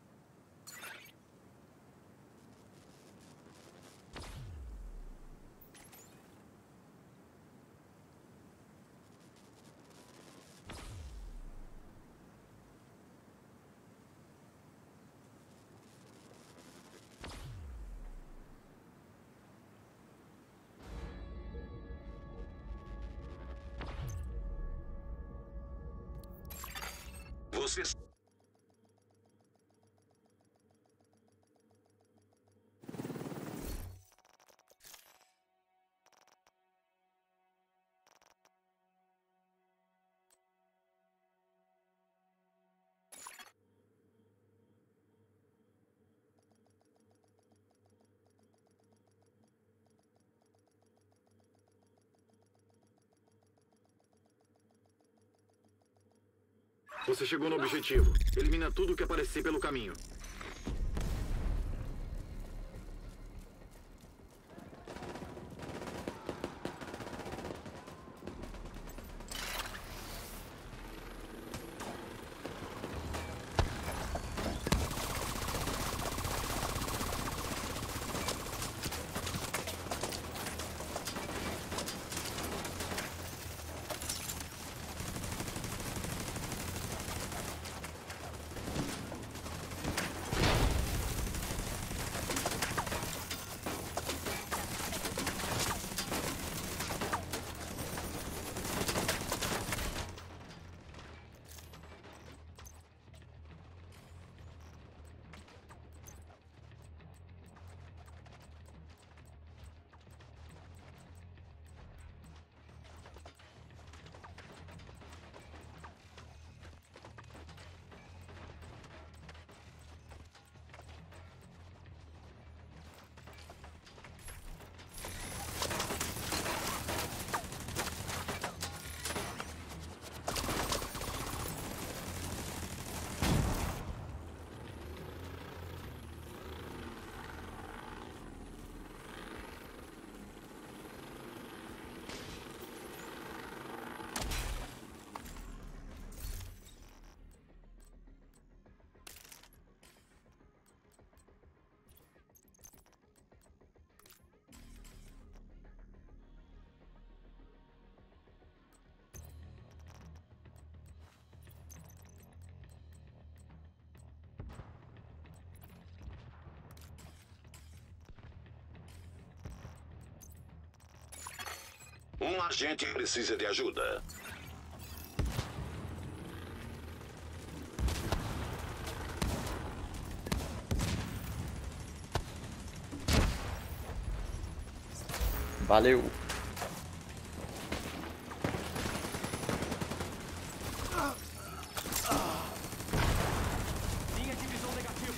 Você... Você chegou no objetivo. Elimina tudo que aparecer pelo caminho. Um agente precisa de ajuda. Valeu. Linha de visão negativa.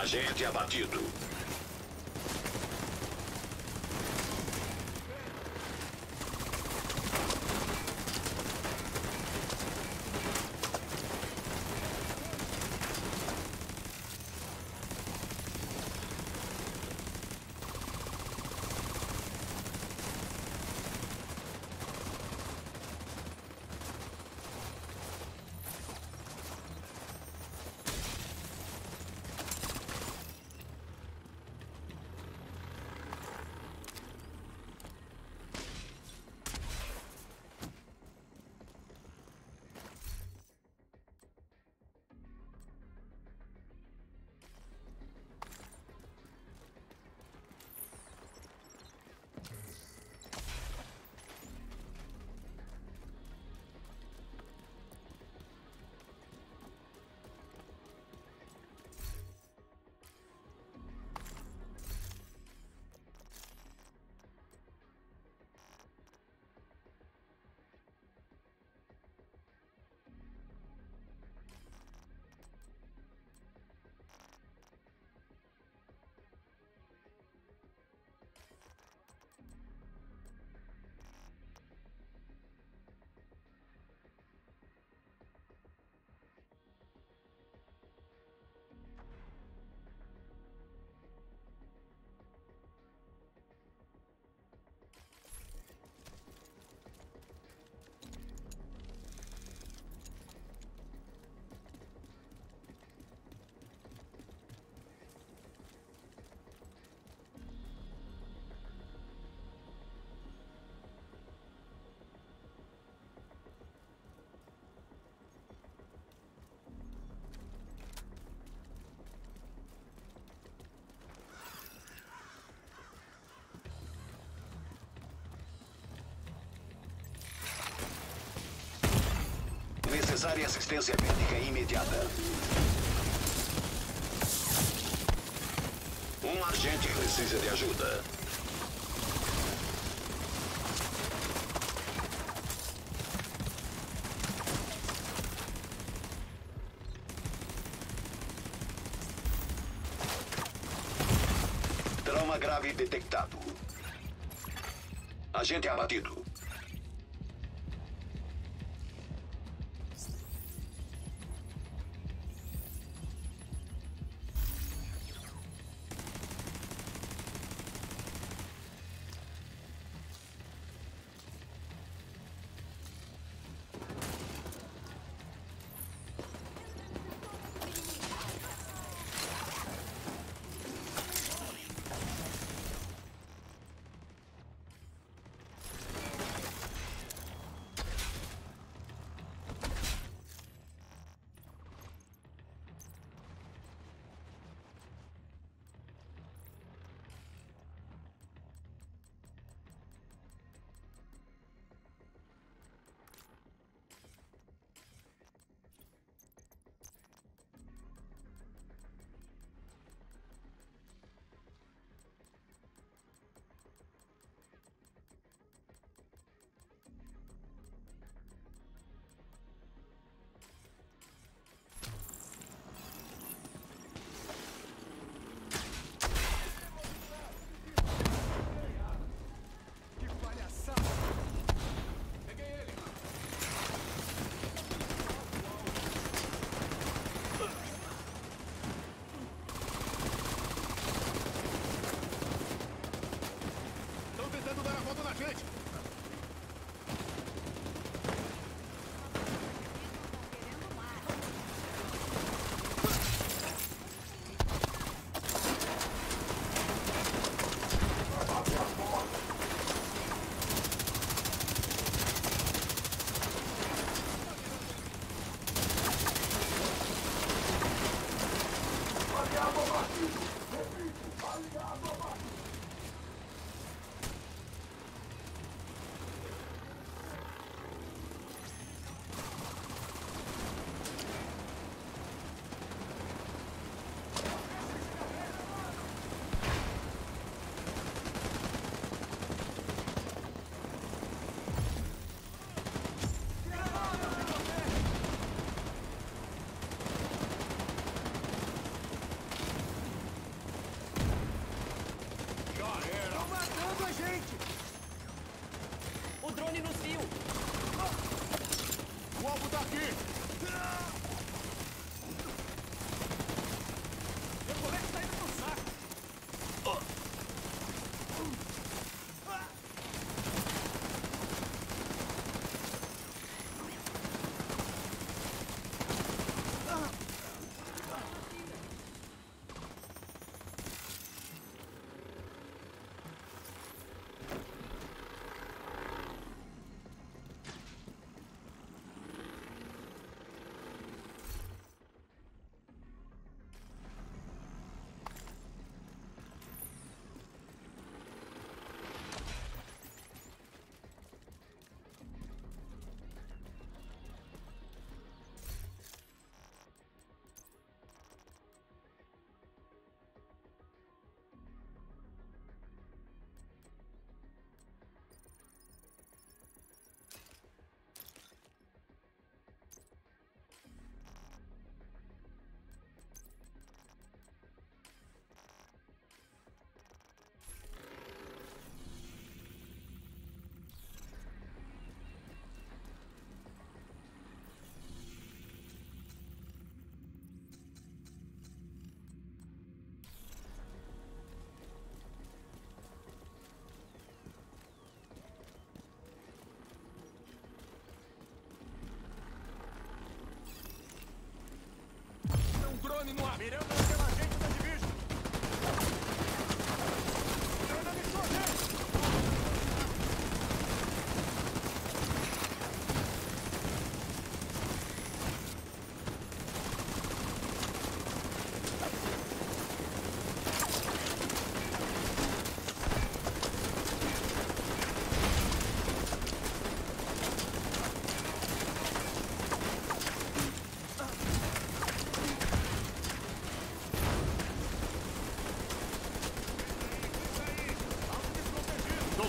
Agente abatido. Necessária assistência médica imediata. Um agente precisa de ajuda. Trauma grave detectado. Agente abatido.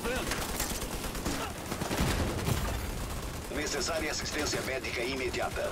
atrapalhando. Necessária assistência médica imediata.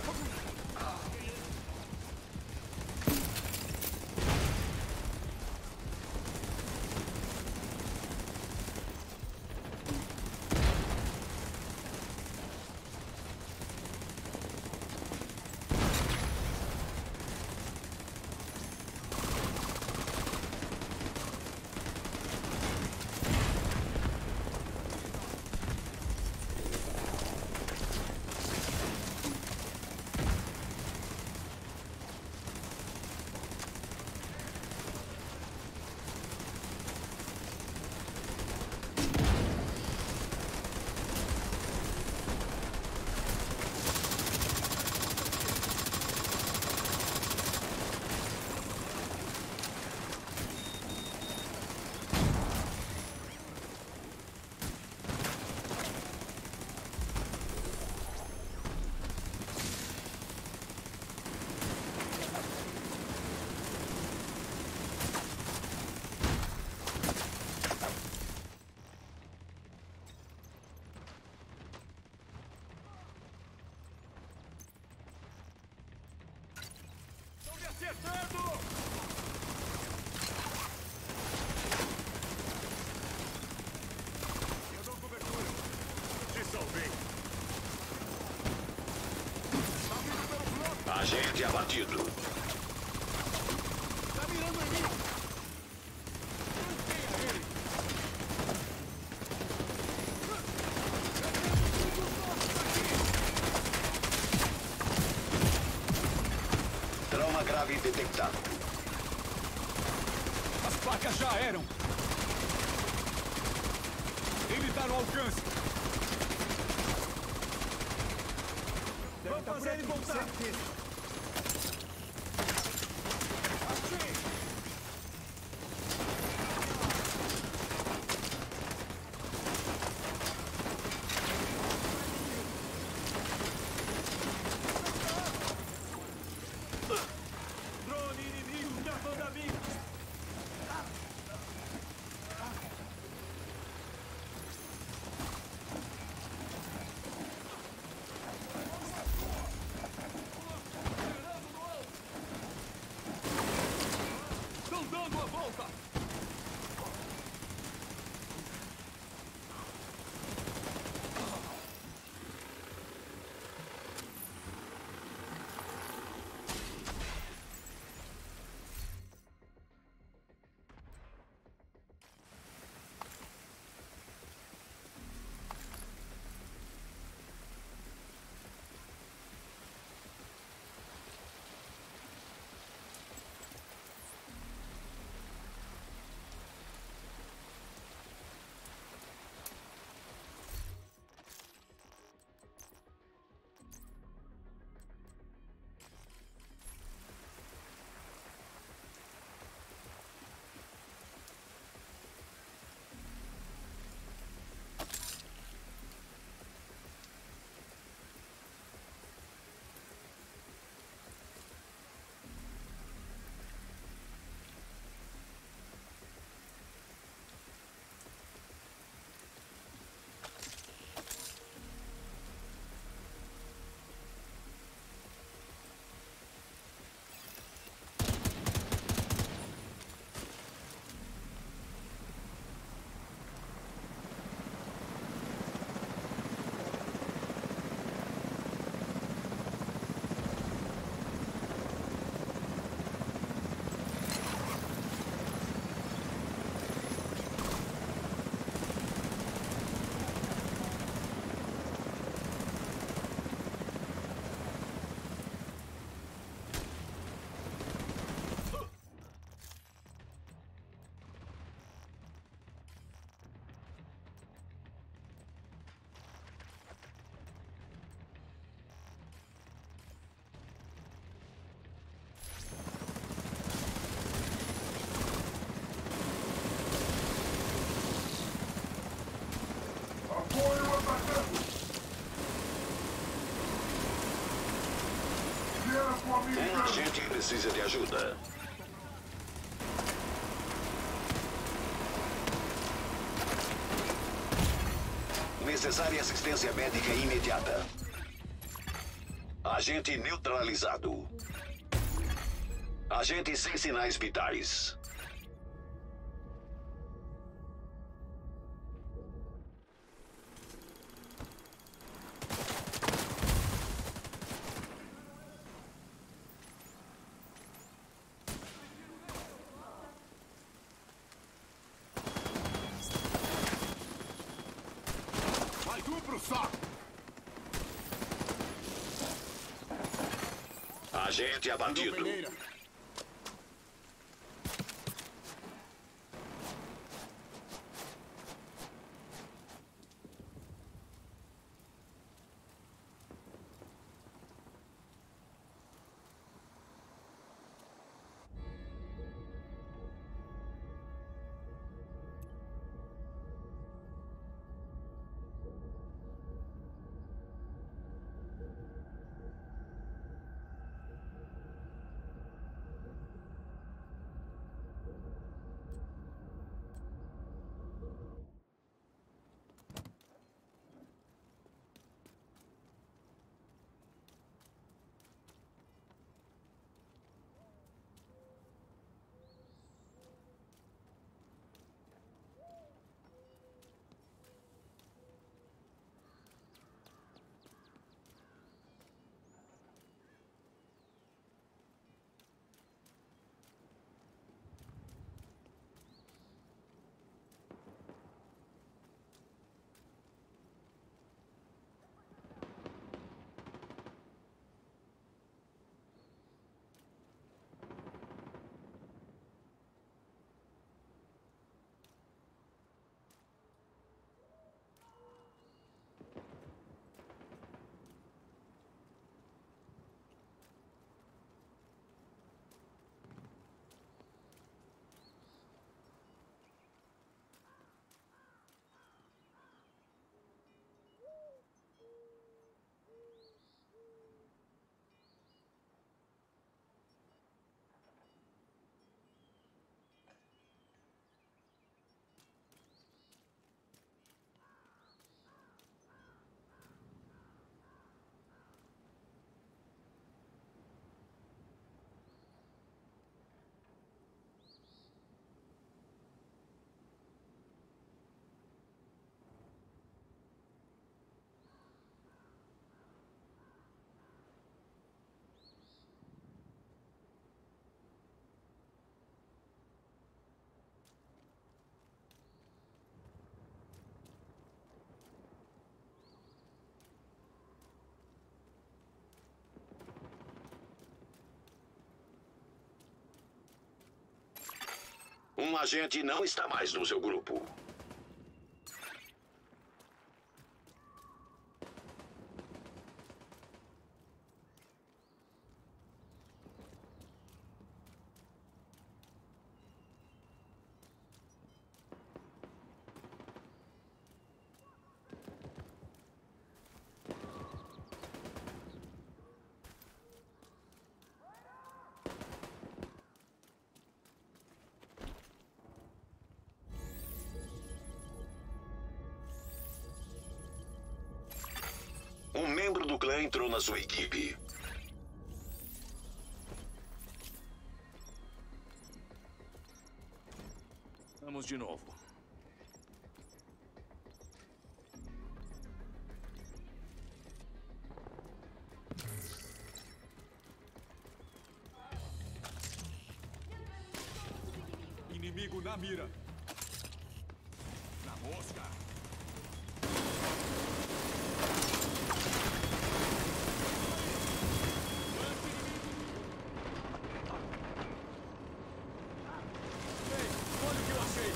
Acertando! Eu dou cobertura. Te salvei. Tá vindo pelo bloco. Agente abatido. Tá mirando em mim. Mantenha ele. Trauma grave detectado. As placas já eram. Ele tá no alcance. Vamos fazer ele voltar. Drone inimigo gravando a mim. Estão dando a volta. Um agente precisa de ajuda. necessária assistência médica imediata. Agente neutralizado. Agente sem sinais vitais. Vai tu pro saco! Agente abatido. Peneira. Um agente não está mais no seu grupo. Um membro do clã entrou na sua equipe. Vamos de novo. Inimigo na mira. Na mosca. Olha o que eu achei!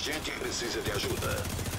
agente precisa de ajuda.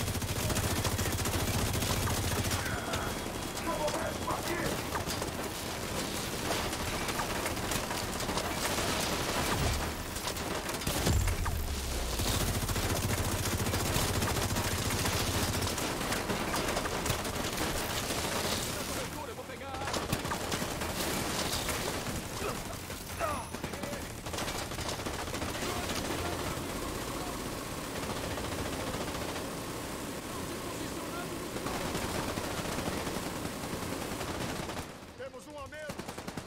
Temos um a menos.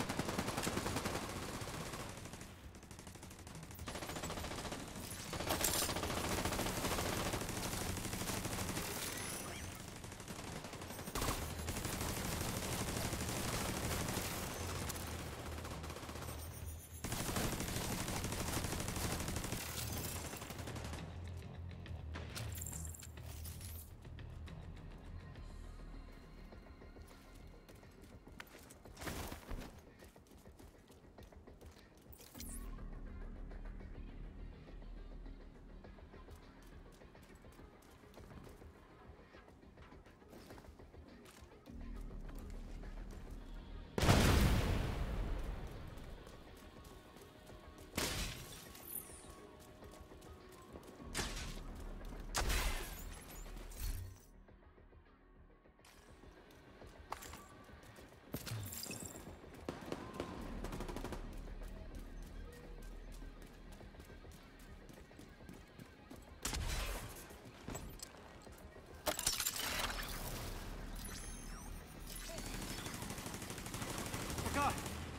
Cá.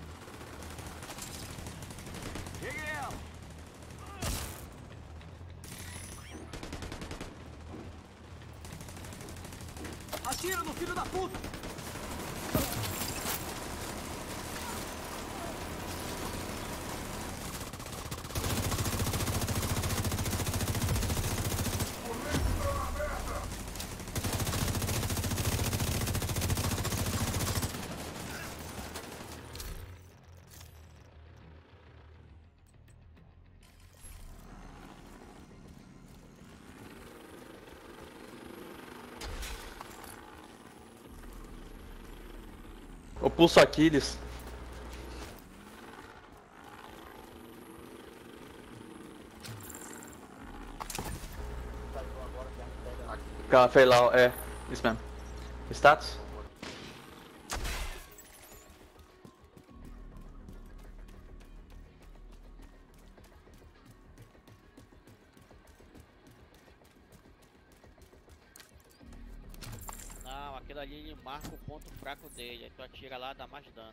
Peguei ela. Atira no filho da puta! O pulso Aquiles. Café lá, é. Isso mesmo. Status? Não, aquilo ali ele marca o ponto fraco dele, aí tu atira lá, dá mais dano.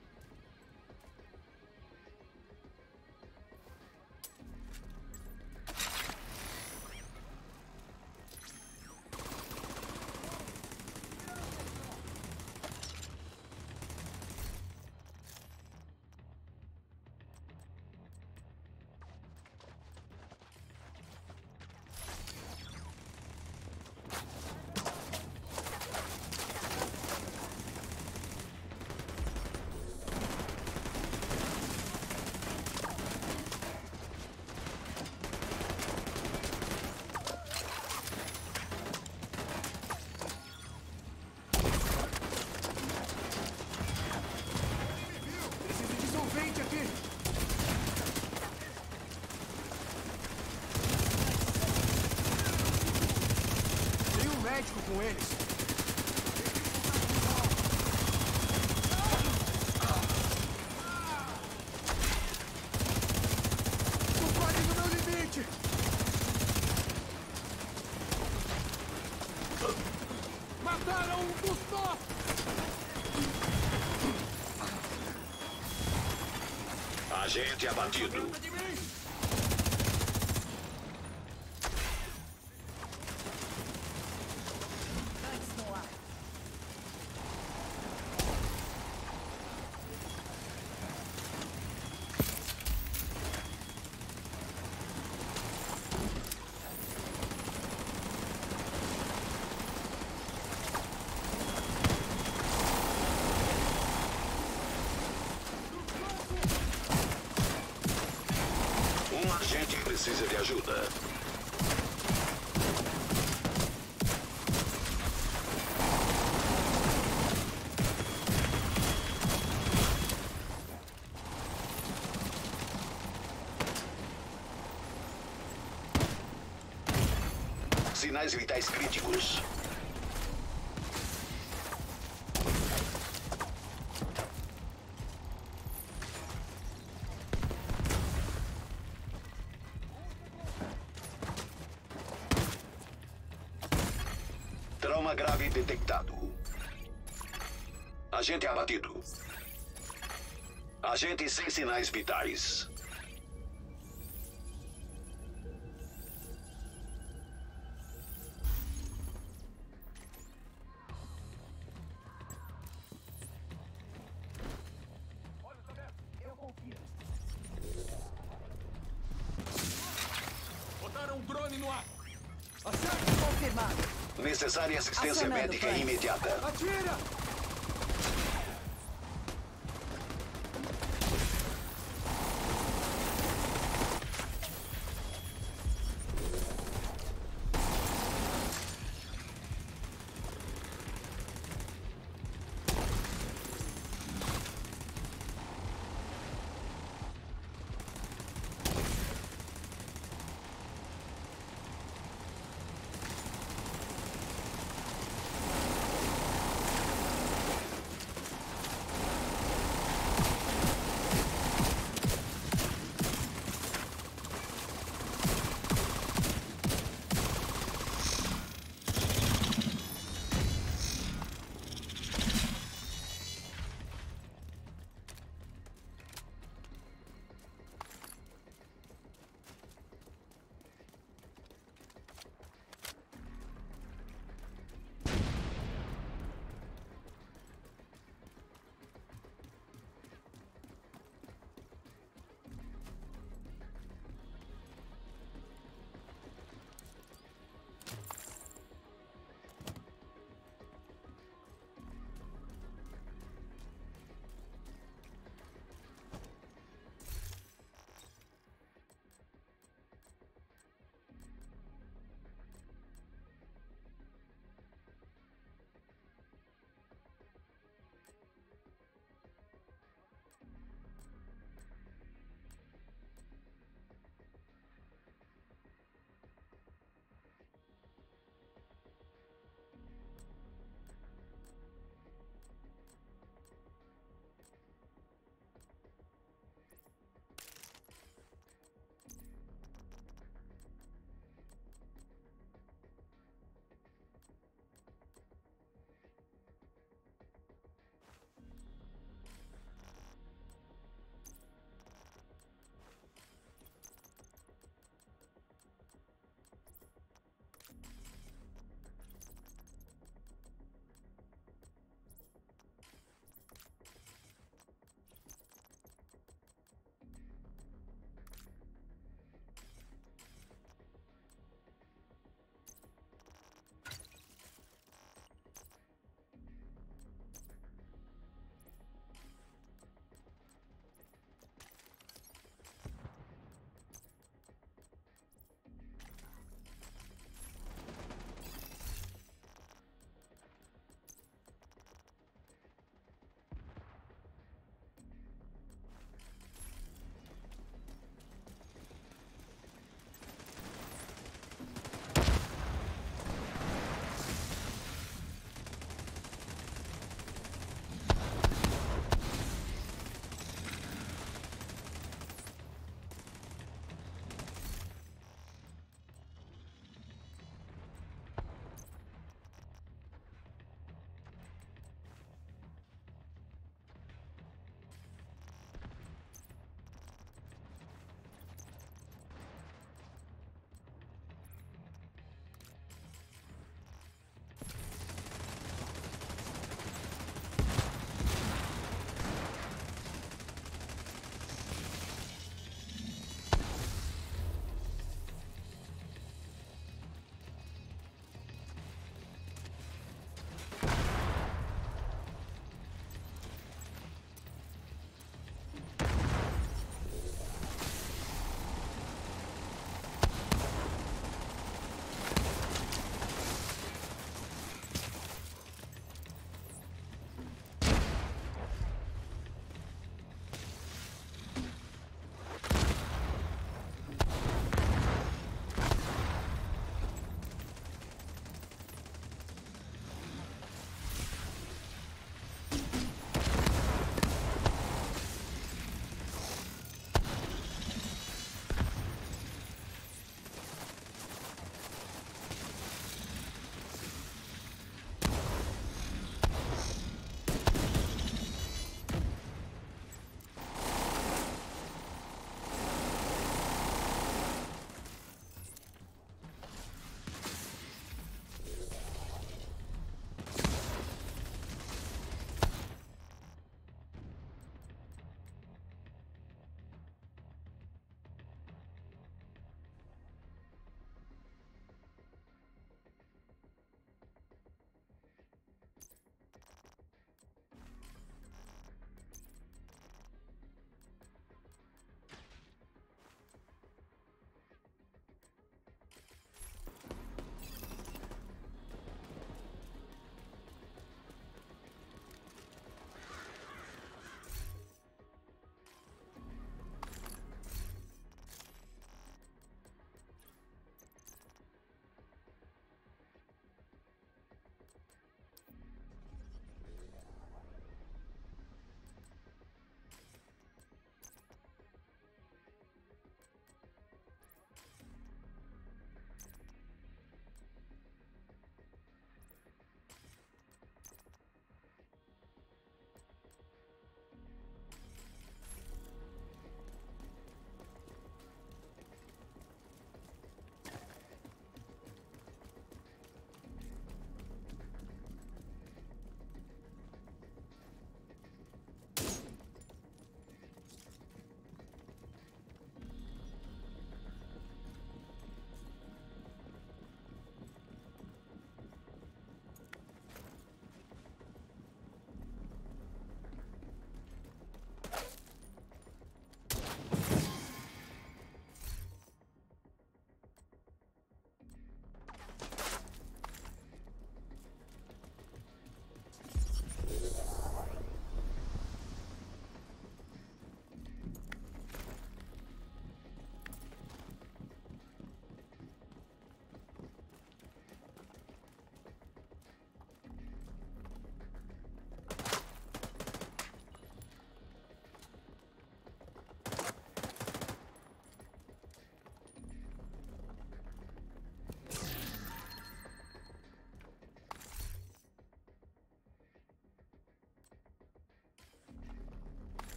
Preciso de solvente aqui. Tem um médico com eles. Tô quase no meu limite. Mataram um dos nossos. Agente abatido. Um agente precisa de ajuda. Sinais vitais críticos. Trauma grave detectado. Agente abatido. Agente sem sinais vitais. Botaram um drone no ar. Confirmado. Necessária assistência Acionando, médica Frank. imediata. Atira!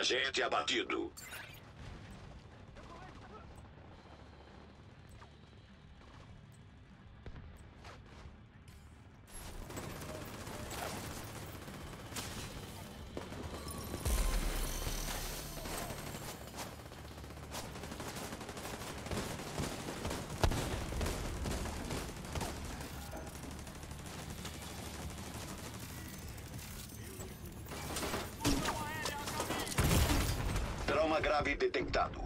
agente abatido. Trauma grave detectado.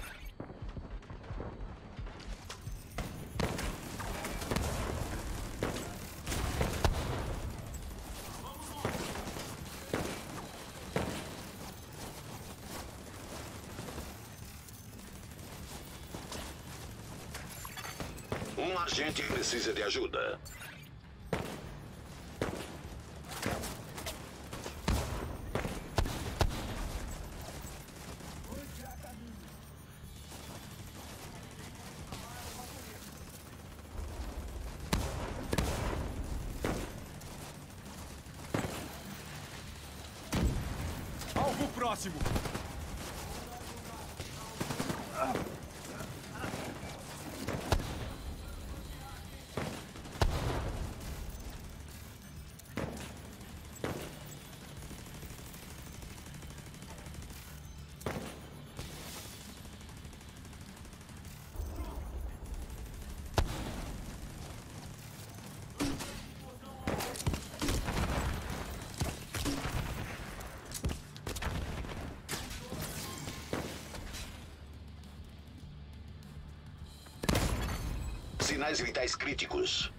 Um agente precisa de ajuda. Alvo próximo! Sinais vitais críticos.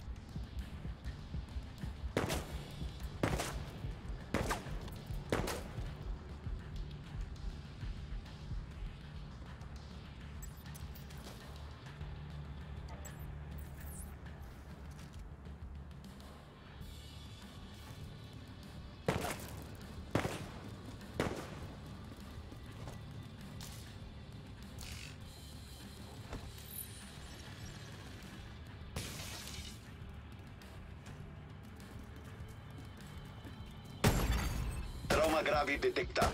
Trauma grave detectado.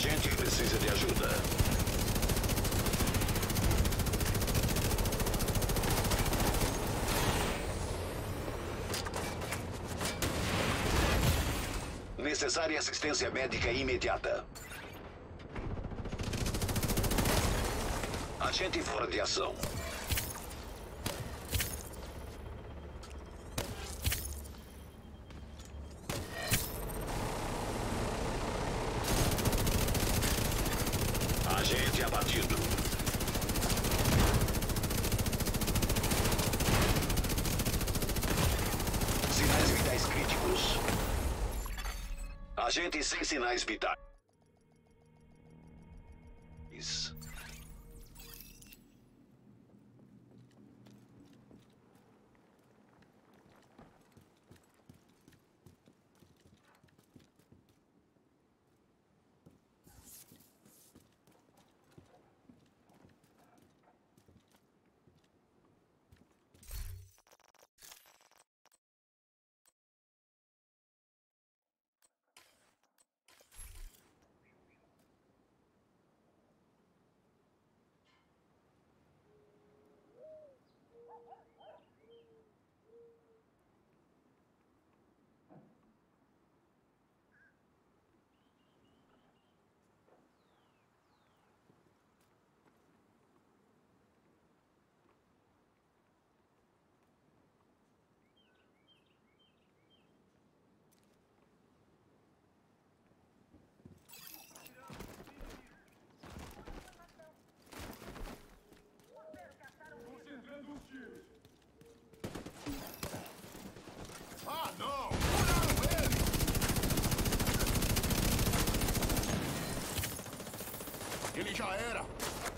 Agente precisa de ajuda. Necessária assistência médica imediata. Agente fora de ação. Agente abatido. Sinais vitais críticos. Agente sem sinais vitais. Ah, não! Olharam ele! Ele já era!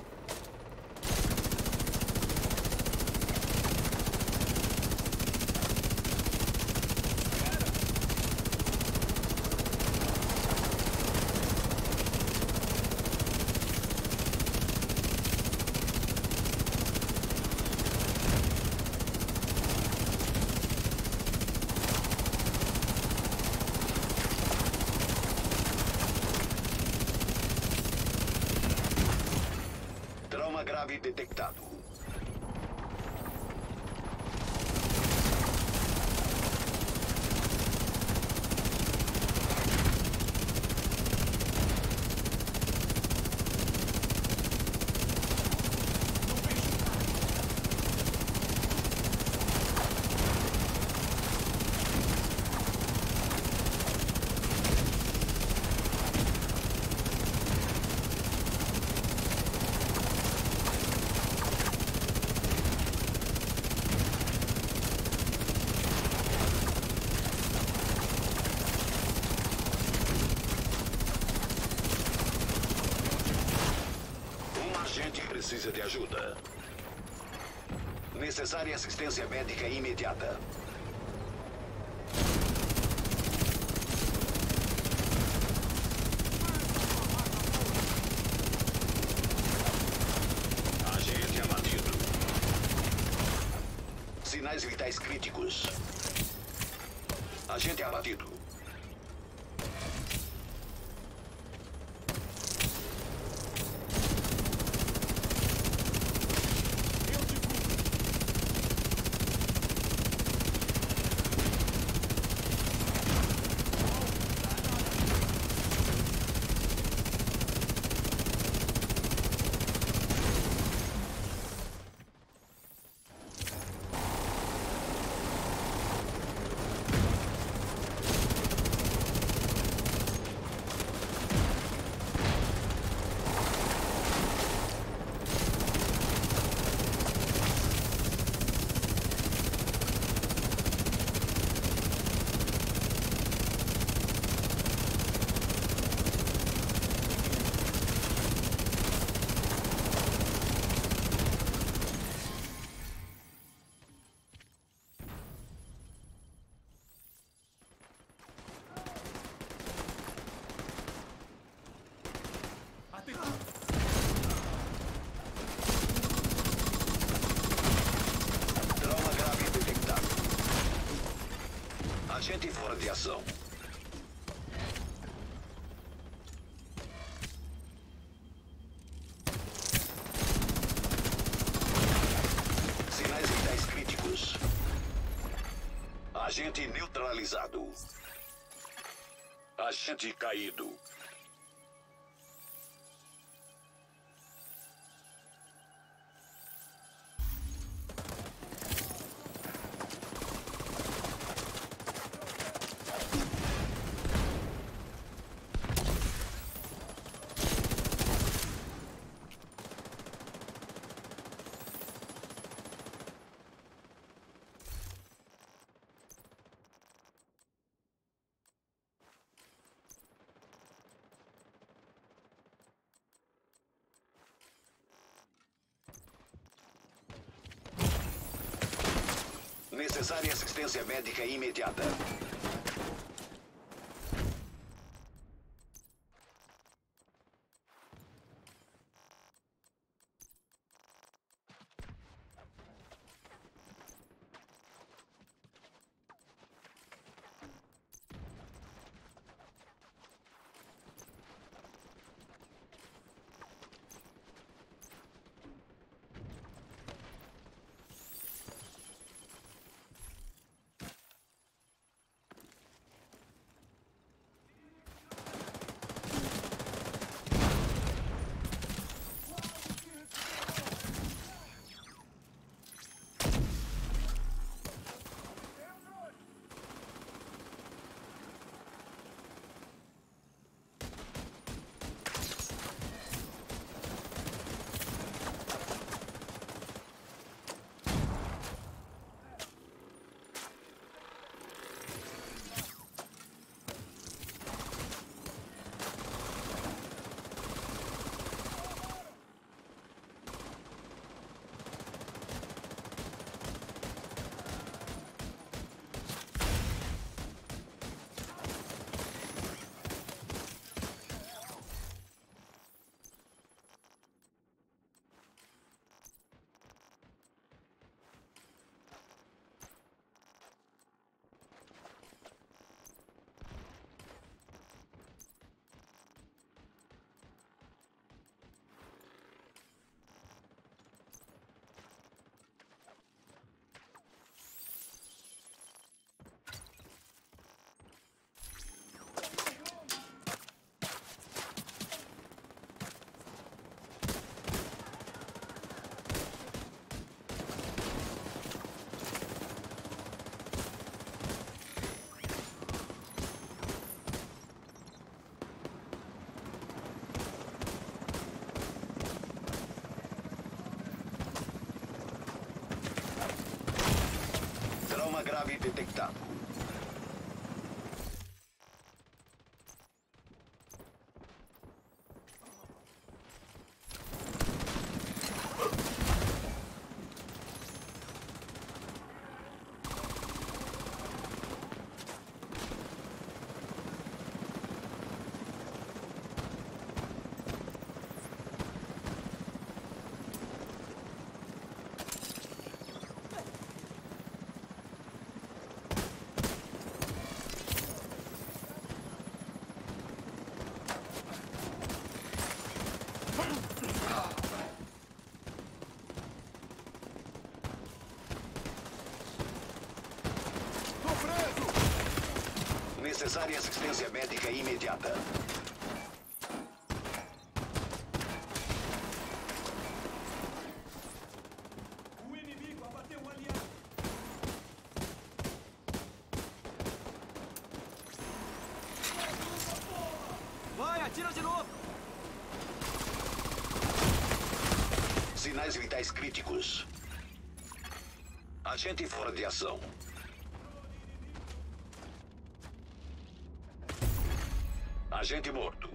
Trauma grave detectado. Agente precisa de ajuda. Necessária assistência médica imediata. Agente abatido. Sinais vitais críticos. Agente abatido. Trauma grave detectado. Agente fora de ação. Agente neutralizado. Agente caído. Necessária assistência médica imediata. Trauma grave detectado. Necessária assistência médica imediata. O inimigo abateu o aliado. Vai, atira de novo! Sinais vitais críticos. Agente fora de ação. Agente morto.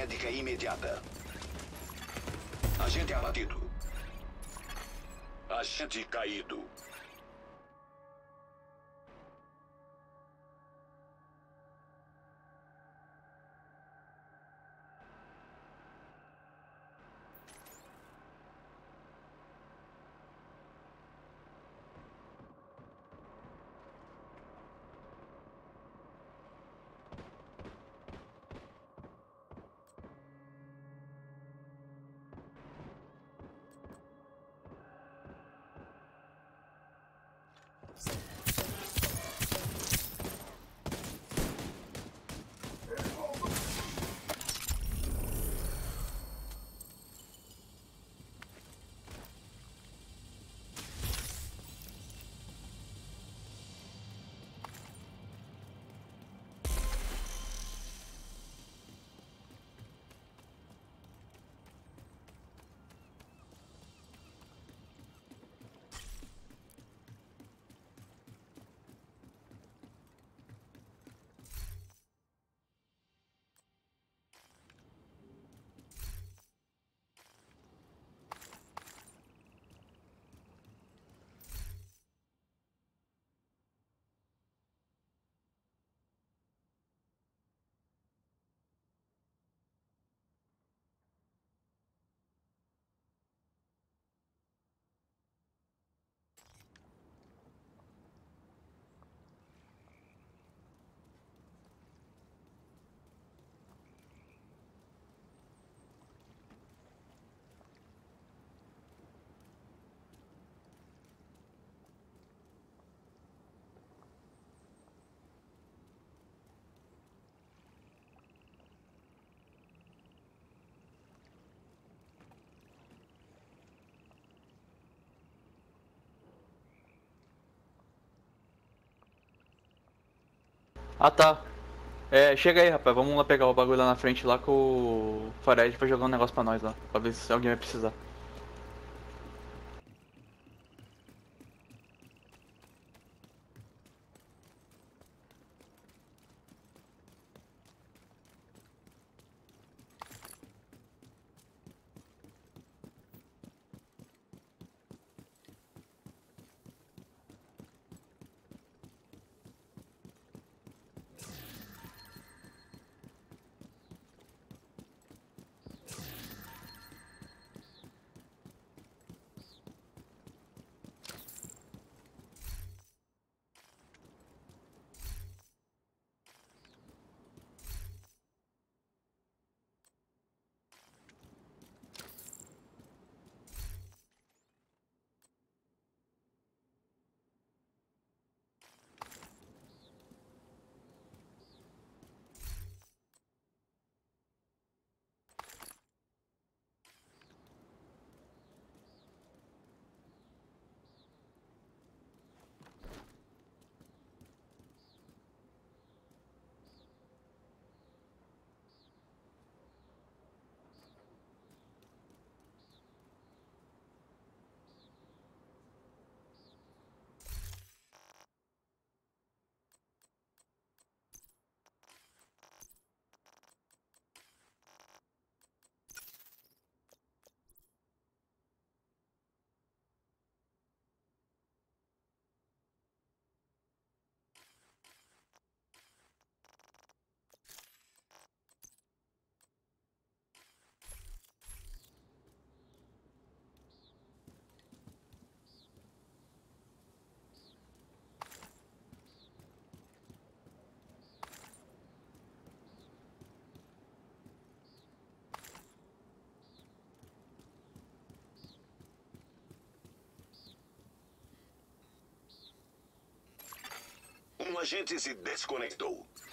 médica imediata. Agente abatido. Agente caído. Ah, tá. É, chega aí, rapaz. Vamos lá pegar o bagulho lá na frente lá que o Fared vai jogar um negócio pra nós lá. Pra ver se alguém vai precisar. Um agente se desconectou.